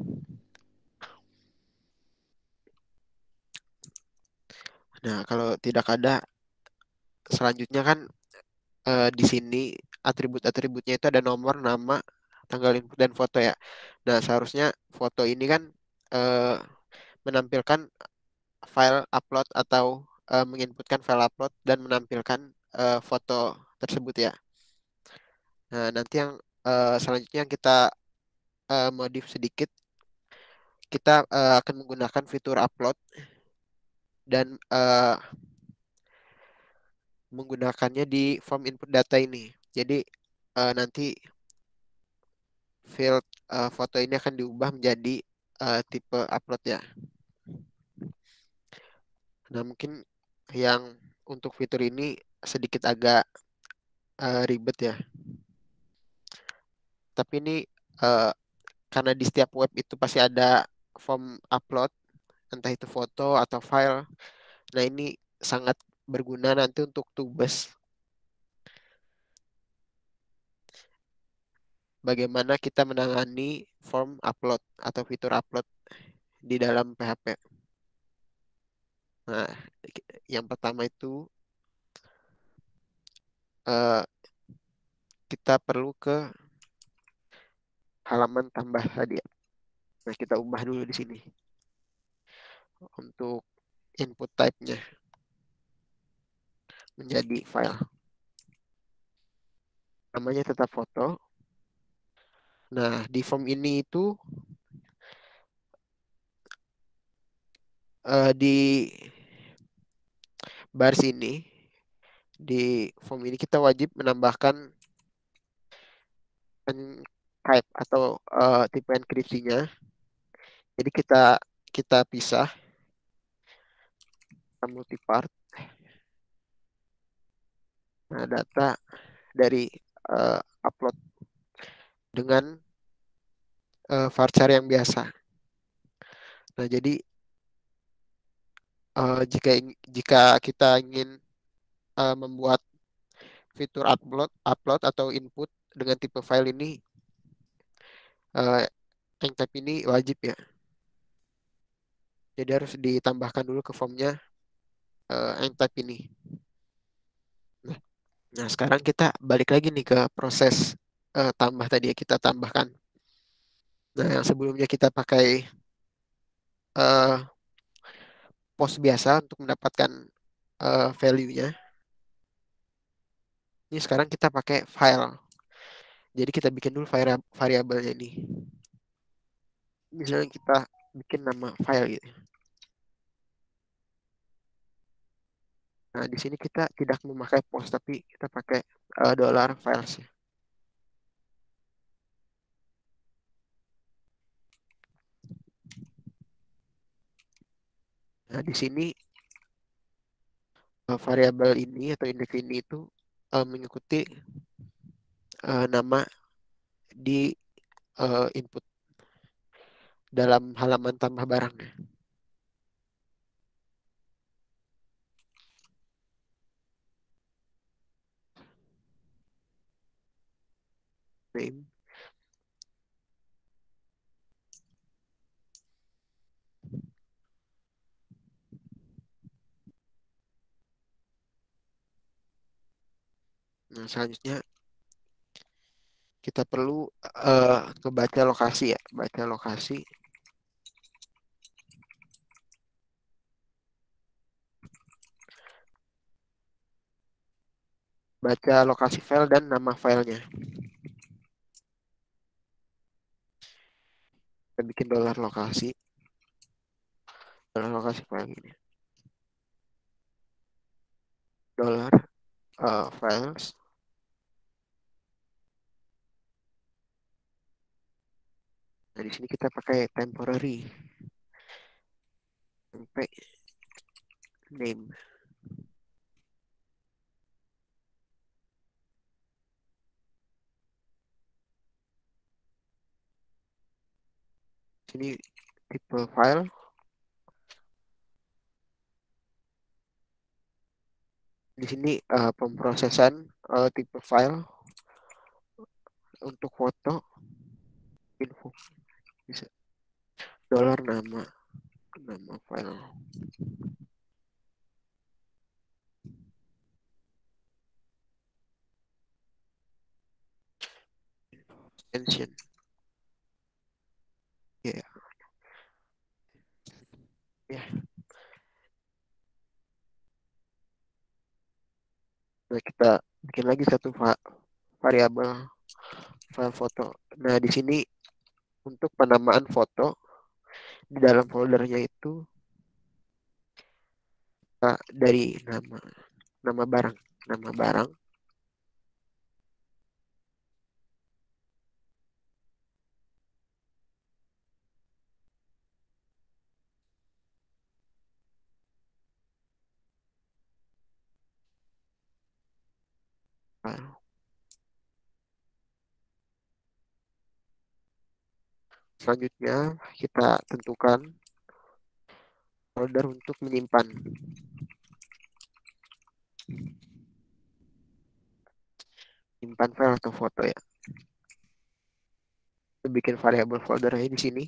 Nah, kalau tidak ada, selanjutnya kan di sini atribut-atributnya itu ada nomor, nama, tanggal input, dan foto ya. Nah, seharusnya foto ini kan eh, menampilkan file upload atau menginputkan file upload dan menampilkan foto tersebut ya. Nah, nanti yang selanjutnya yang kita modif sedikit, kita akan menggunakan fitur upload dan menggunakannya di form input data ini. Jadi nanti field foto ini akan diubah menjadi tipe upload ya. Nah, mungkin yang untuk fitur ini sedikit agak ribet ya. Tapi ini eh, karena di setiap web itu pasti ada form upload, entah itu foto atau file. Nah, ini sangat berguna nanti untuk Tubes. Bagaimana kita menangani form upload atau fitur upload di dalam PHP. Nah, yang pertama itu eh, kita perlu ke halaman tambah tadi ya. Nah, kita ubah dulu di sini untuk input type-nya menjadi file. Namanya tetap foto. Nah, di form ini itu di baris ini, di form ini kita wajib menambahkan type atau tipe enkripsinya. Jadi kita pisah multipart. Nah, data dari upload dengan varchar yang biasa. Nah, jadi jika kita ingin membuat fitur upload atau input dengan tipe file ini, type ini wajib ya. Jadi harus ditambahkan dulu ke formnya type ini. Nah, sekarang kita balik lagi nih ke proses tambah tadi ya, kita tambahkan. Nah, yang sebelumnya kita pakai post biasa untuk mendapatkan value-nya. Ini sekarang kita pakai file. Jadi kita bikin dulu variabelnya ini. Misalnya kita bikin nama file gitu. Nah, di sini kita tidak memakai post, tapi kita pakai dollar files. Nah, di sini variabel ini atau indeks ini itu mengikuti nama di input dalam halaman tambah barangnya. Name. Nah, selanjutnya kita perlu ngebaca lokasi ya, baca lokasi. Baca lokasi file dan nama filenya. Kita bikin dollar lokasi file ini. Dollar files. Nah, di sini kita pakai temporary sampai name. Sini tipe file. Di sini pemrosesan tipe file untuk foto info bisa dollar nama file. Extension. Ya. Yeah. Ya. Yeah. Nah, kita bikin lagi satu variabel file foto. Nah, di sini untuk penamaan foto di dalam foldernya itu dari nama barang, file. Selanjutnya kita tentukan folder untuk menyimpan file atau foto ya. Kita bikin variabel foldernya di sini.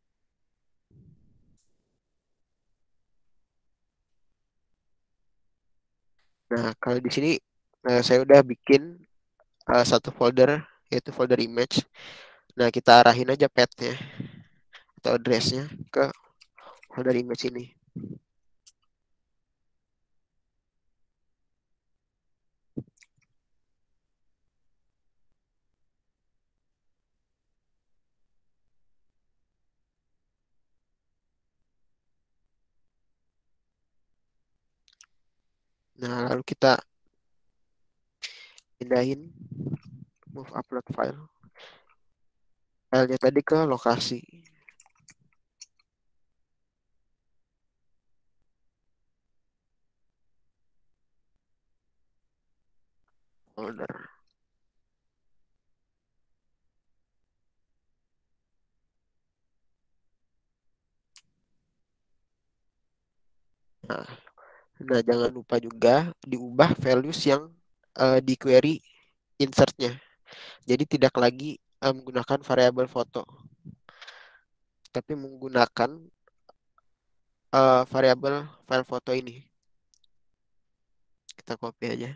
Nah, kalau di sini saya udah bikin satu folder yaitu folder image. Nah, kita arahin aja path-nya atau address-nya ke folder image ini. Nah, lalu kita pindahin move upload file. Filenya tadi ke lokasi. Folder. Nah, jangan lupa juga diubah values yang di query insert-nya. Jadi tidak lagi menggunakan variabel foto, tapi menggunakan variabel file foto ini. Kita copy aja.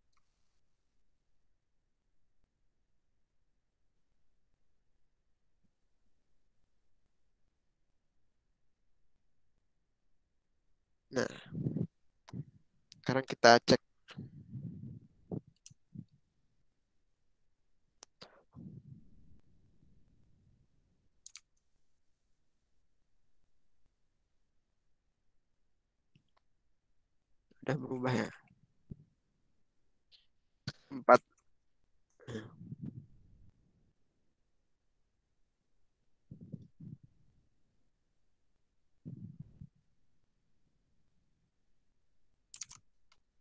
Nah, sekarang kita cek. Udah berubah ya. 4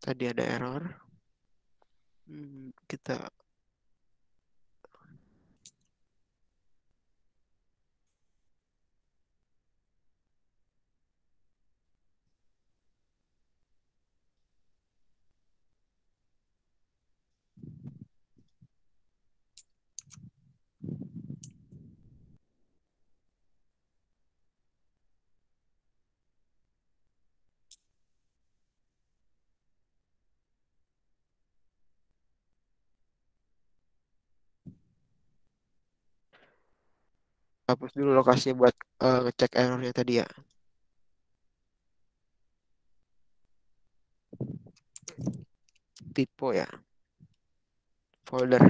Tadi ada error. Kita hapus dulu lokasinya buat ngecek errornya tadi ya. Typo ya. Folder.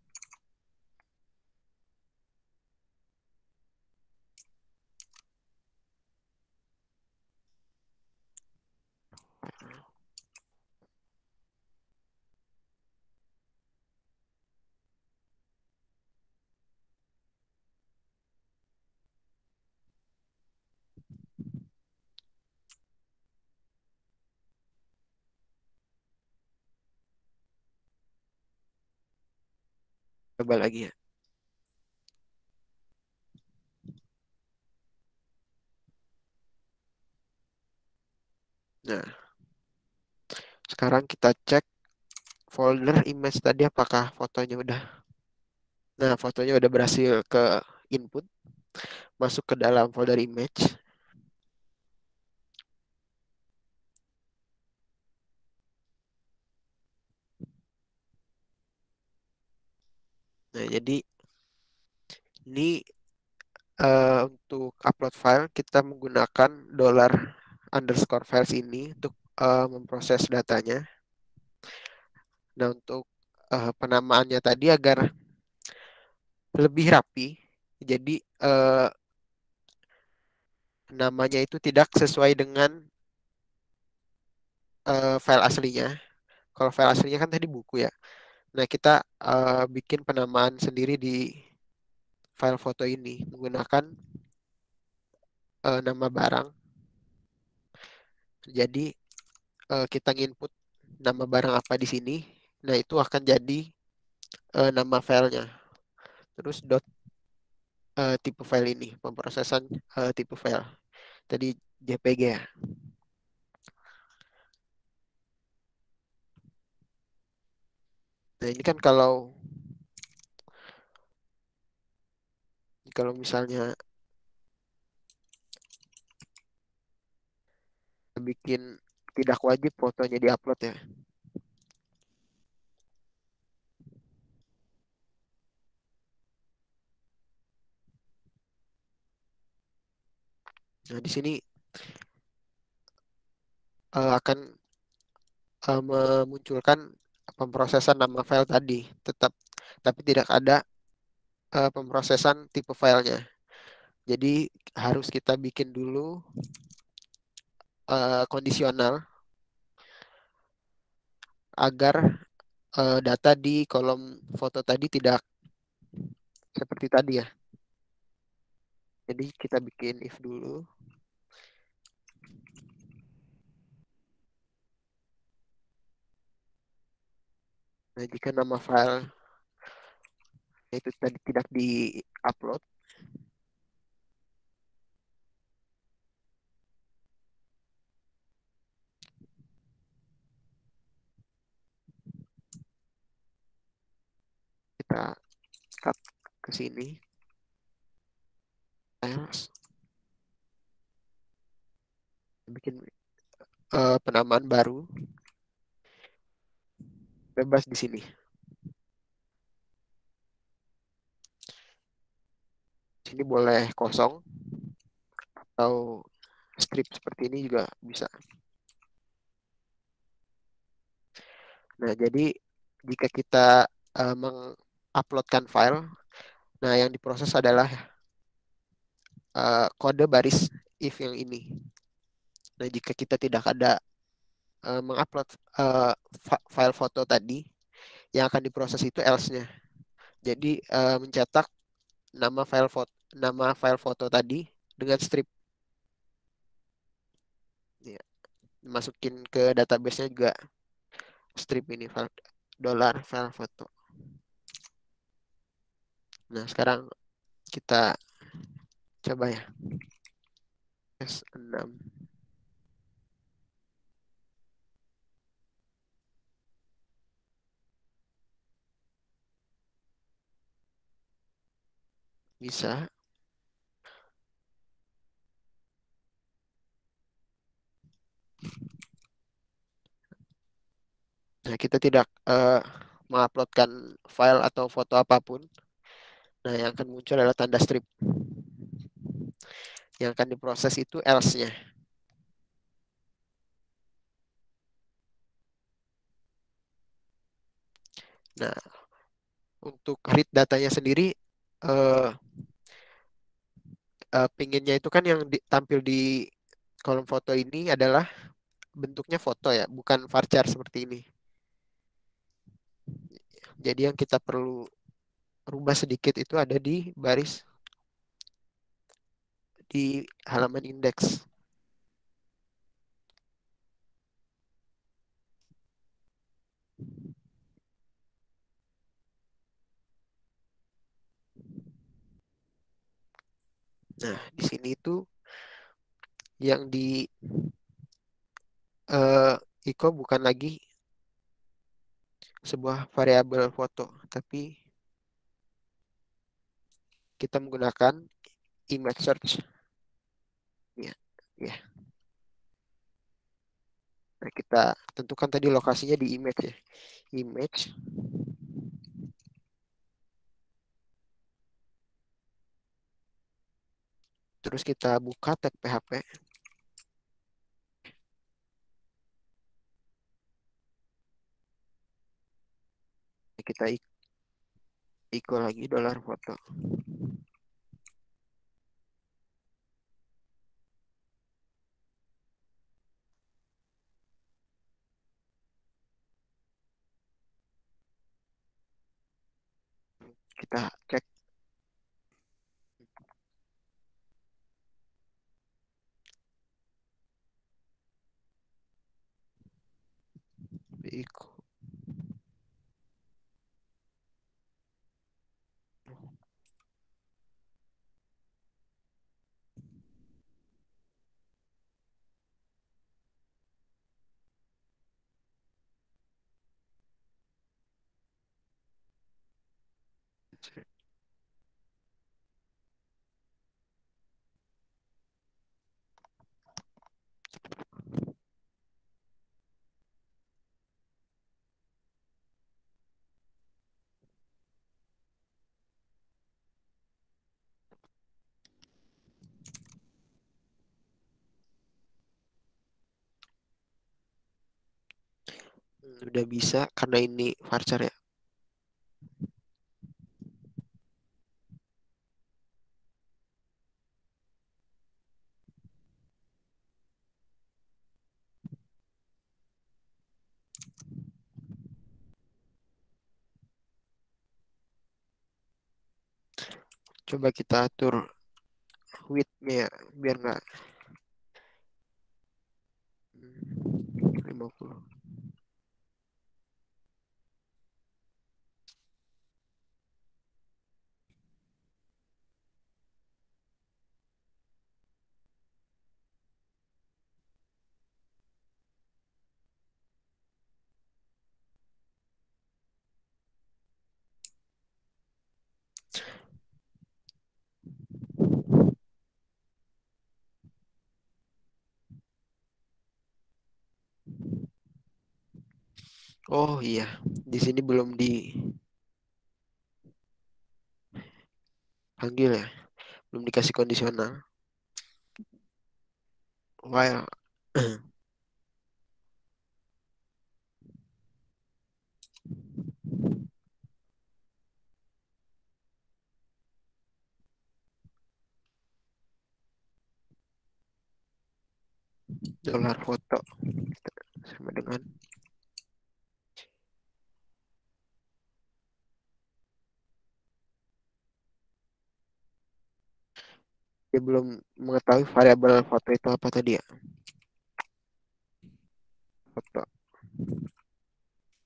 Coba lagi ya. Nah, sekarang kita cek folder image tadi apakah fotonya udah. Nah, fotonya udah berhasil ke input, masuk ke dalam folder image. Nah, jadi ini untuk upload file kita menggunakan $_files ini untuk memproses datanya. Nah, untuk penamaannya tadi agar lebih rapi, jadi namanya itu tidak sesuai dengan file aslinya. Kalau file aslinya kan tadi buku ya. Nah, kita bikin penamaan sendiri di file foto ini menggunakan nama barang. Jadi kita input nama barang apa di sini. Nah, itu akan jadi nama filenya. Terus tipe file ini, pemrosesan tipe file. Tadi JPG ya. Nah, ini kan kalau misalnya bikin tidak wajib fotonya diupload ya. Nah, di sini akan memunculkan pemrosesan nama file tadi, tapi tidak ada pemrosesan tipe filenya. Jadi harus kita bikin dulu kondisional agar data di kolom foto tadi tidak seperti tadi ya. Jadi kita bikin if dulu. Nah, jika nama file itu tadi tidak di-upload, kita cut ke sini. Files. Bikin penamaan baru. Bebas di sini. Sini boleh kosong atau strip seperti ini juga bisa. Nah, jadi jika kita menguploadkan file, nah yang diproses adalah kode baris if yang ini. Nah, jika kita tidak ada mengupload file foto tadi, yang akan diproses itu else-nya. Jadi mencetak nama file foto tadi dengan strip. Ya, masukin ke database-nya juga strip ini dolar file foto. Nah, sekarang kita coba ya. S6. Bisa. Nah, kita tidak menguploadkan file atau foto apapun. Nah, yang akan muncul adalah tanda strip. Yang akan diproses itu else-nya. Nah, untuk read datanya sendiri, pinginnya itu kan yang tampil di kolom foto ini adalah bentuknya foto ya, bukan varchar seperti ini. Jadi yang kita perlu rubah sedikit itu ada di baris di halaman indeks. Nah, di sini itu yang di Iko bukan lagi sebuah variabel foto, tapi kita menggunakan image search. Ya, ya. Nah, kita tentukan tadi lokasinya di image ya. Image. Terus kita buka tag PHP. Kita Iko lagi dolar foto. Kita cek. Iko. Udah bisa karena ini varchar ya. Coba kita atur width-nya ya, biar nggak 50. Oh iya, di sini belum dipanggil ya, belum dikasih kondisional. While dolar foto sama dengan dia belum mengetahui variabel foto itu apa tadi ya, foto.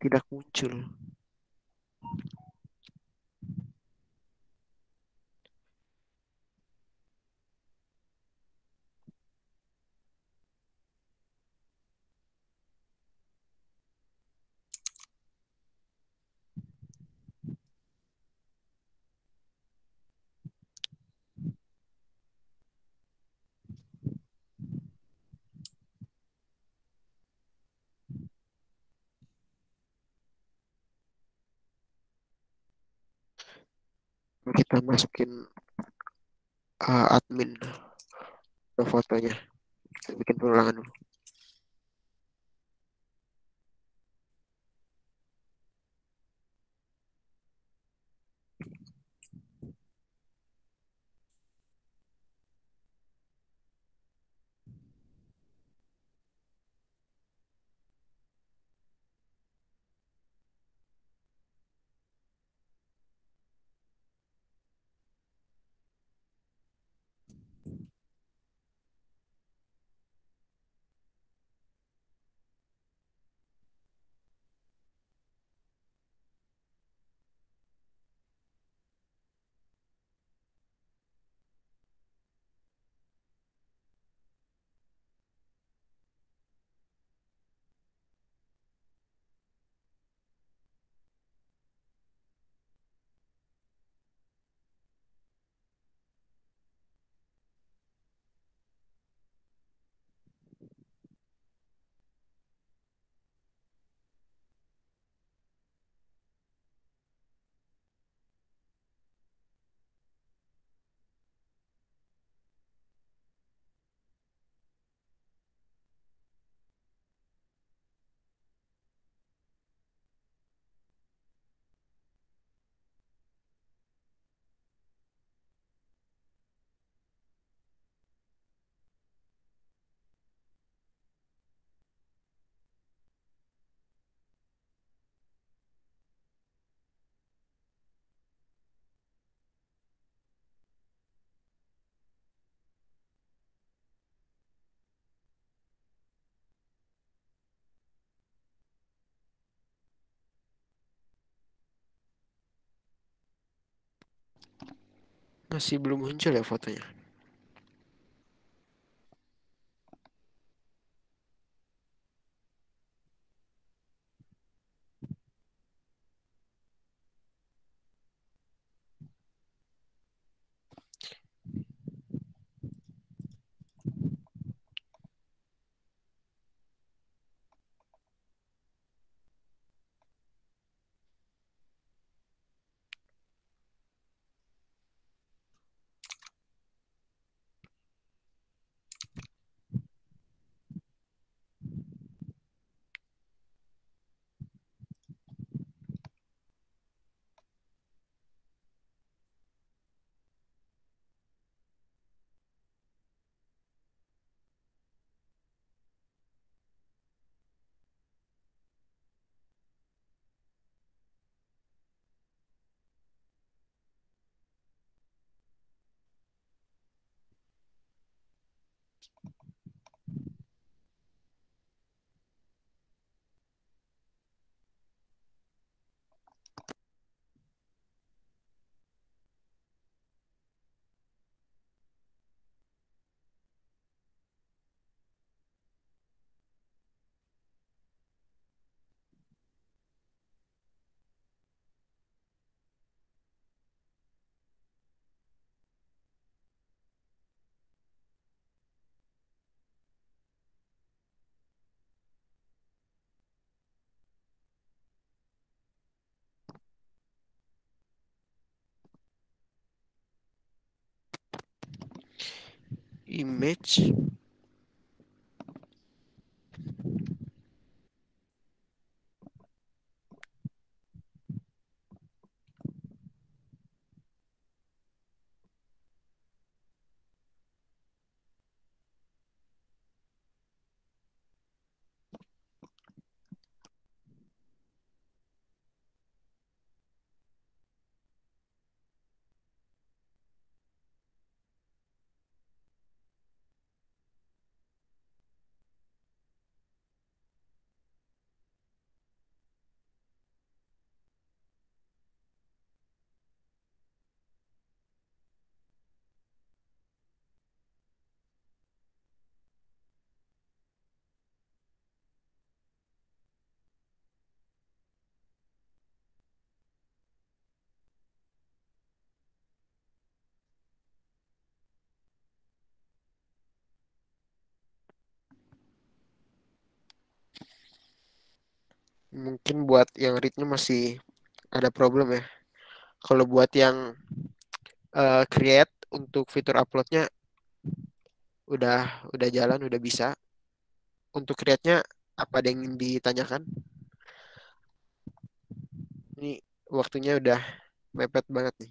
tidak muncul. Kita masukin admin ke fotonya. Kita bikin perulangan dulu. Masih belum muncul ya fotonya. Image. Mungkin buat yang read-nya masih ada problem ya. Kalau buat yang create untuk fitur uploadnya udah jalan, udah bisa. Untuk create-nya apa ada yang ingin ditanyakan? Ini waktunya udah mepet banget nih.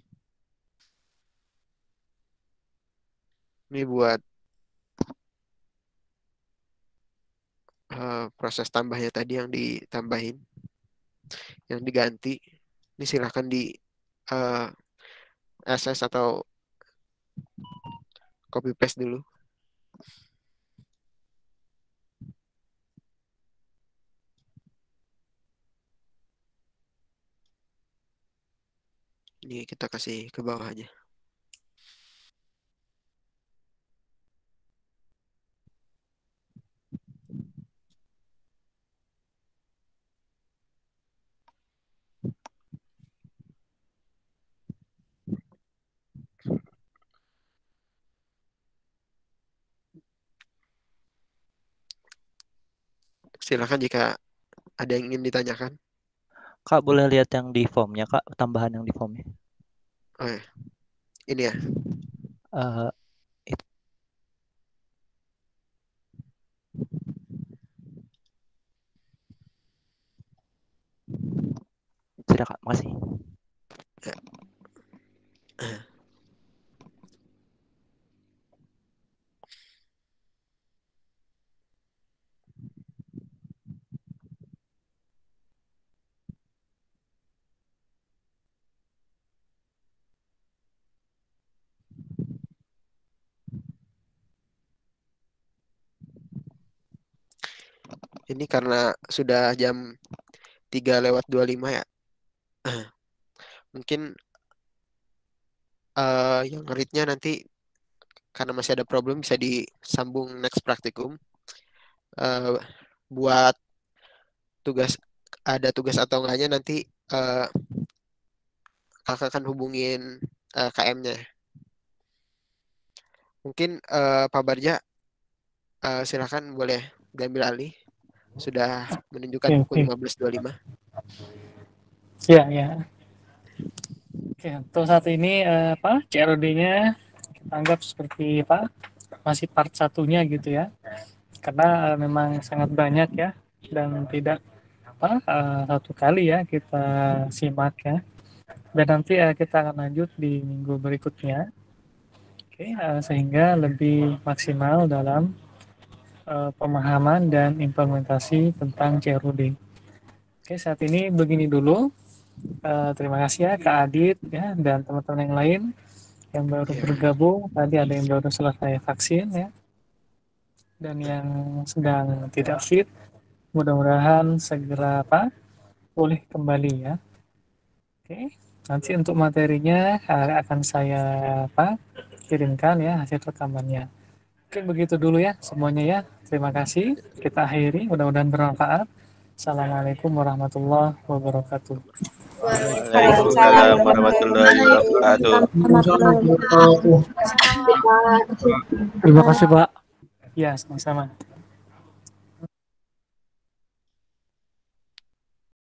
Ini buat proses tambahnya tadi yang ditambahin, yang diganti. Ini silahkan di SS atau copy paste dulu. Ini kita kasih ke bawah aja. Silakan jika ada yang ingin ditanyakan. Kak, boleh lihat yang di formnya, Kak, tambahan yang di formnya. Oh ya. Ini ya. Eh, Sudah, Kak, makasih. Ya. Ini karena sudah jam 3:25 ya. Mungkin yang read-nya nanti karena masih ada problem bisa disambung next praktikum. Buat ada tugas atau enggaknya nanti kakak akan hubungin KM-nya. Mungkin Pak Barja silakan boleh diambil alih. Sudah menunjukkan pukul 15.25. Ya, ya. Oke, untuk saat ini CROD-nya kita anggap seperti masih part satunya gitu ya. Karena memang sangat banyak ya dan tidak satu kali ya kita simak ya. Dan nanti kita akan lanjut di minggu berikutnya. Oke, sehingga lebih maksimal dalam pemahaman dan implementasi tentang CROD. Oke, saat ini begini dulu. Terima kasih ya Kak Adit ya dan teman-teman yang lain yang baru bergabung. Tadi ada yang baru selesai vaksin ya. Dan yang sedang tidak fit, mudah-mudahan segera pulih kembali ya. Oke, nanti untuk materinya akan saya kirimkan ya hasil rekamannya. Oke, begitu dulu ya semuanya ya. Terima kasih. Kita akhiri, mudah-mudahan bermanfaat. Assalamualaikum warahmatullahi wabarakatuh. Waalaikumsalam warahmatullahi wabarakatuh. Terima kasih Pak. Ya, sama-sama.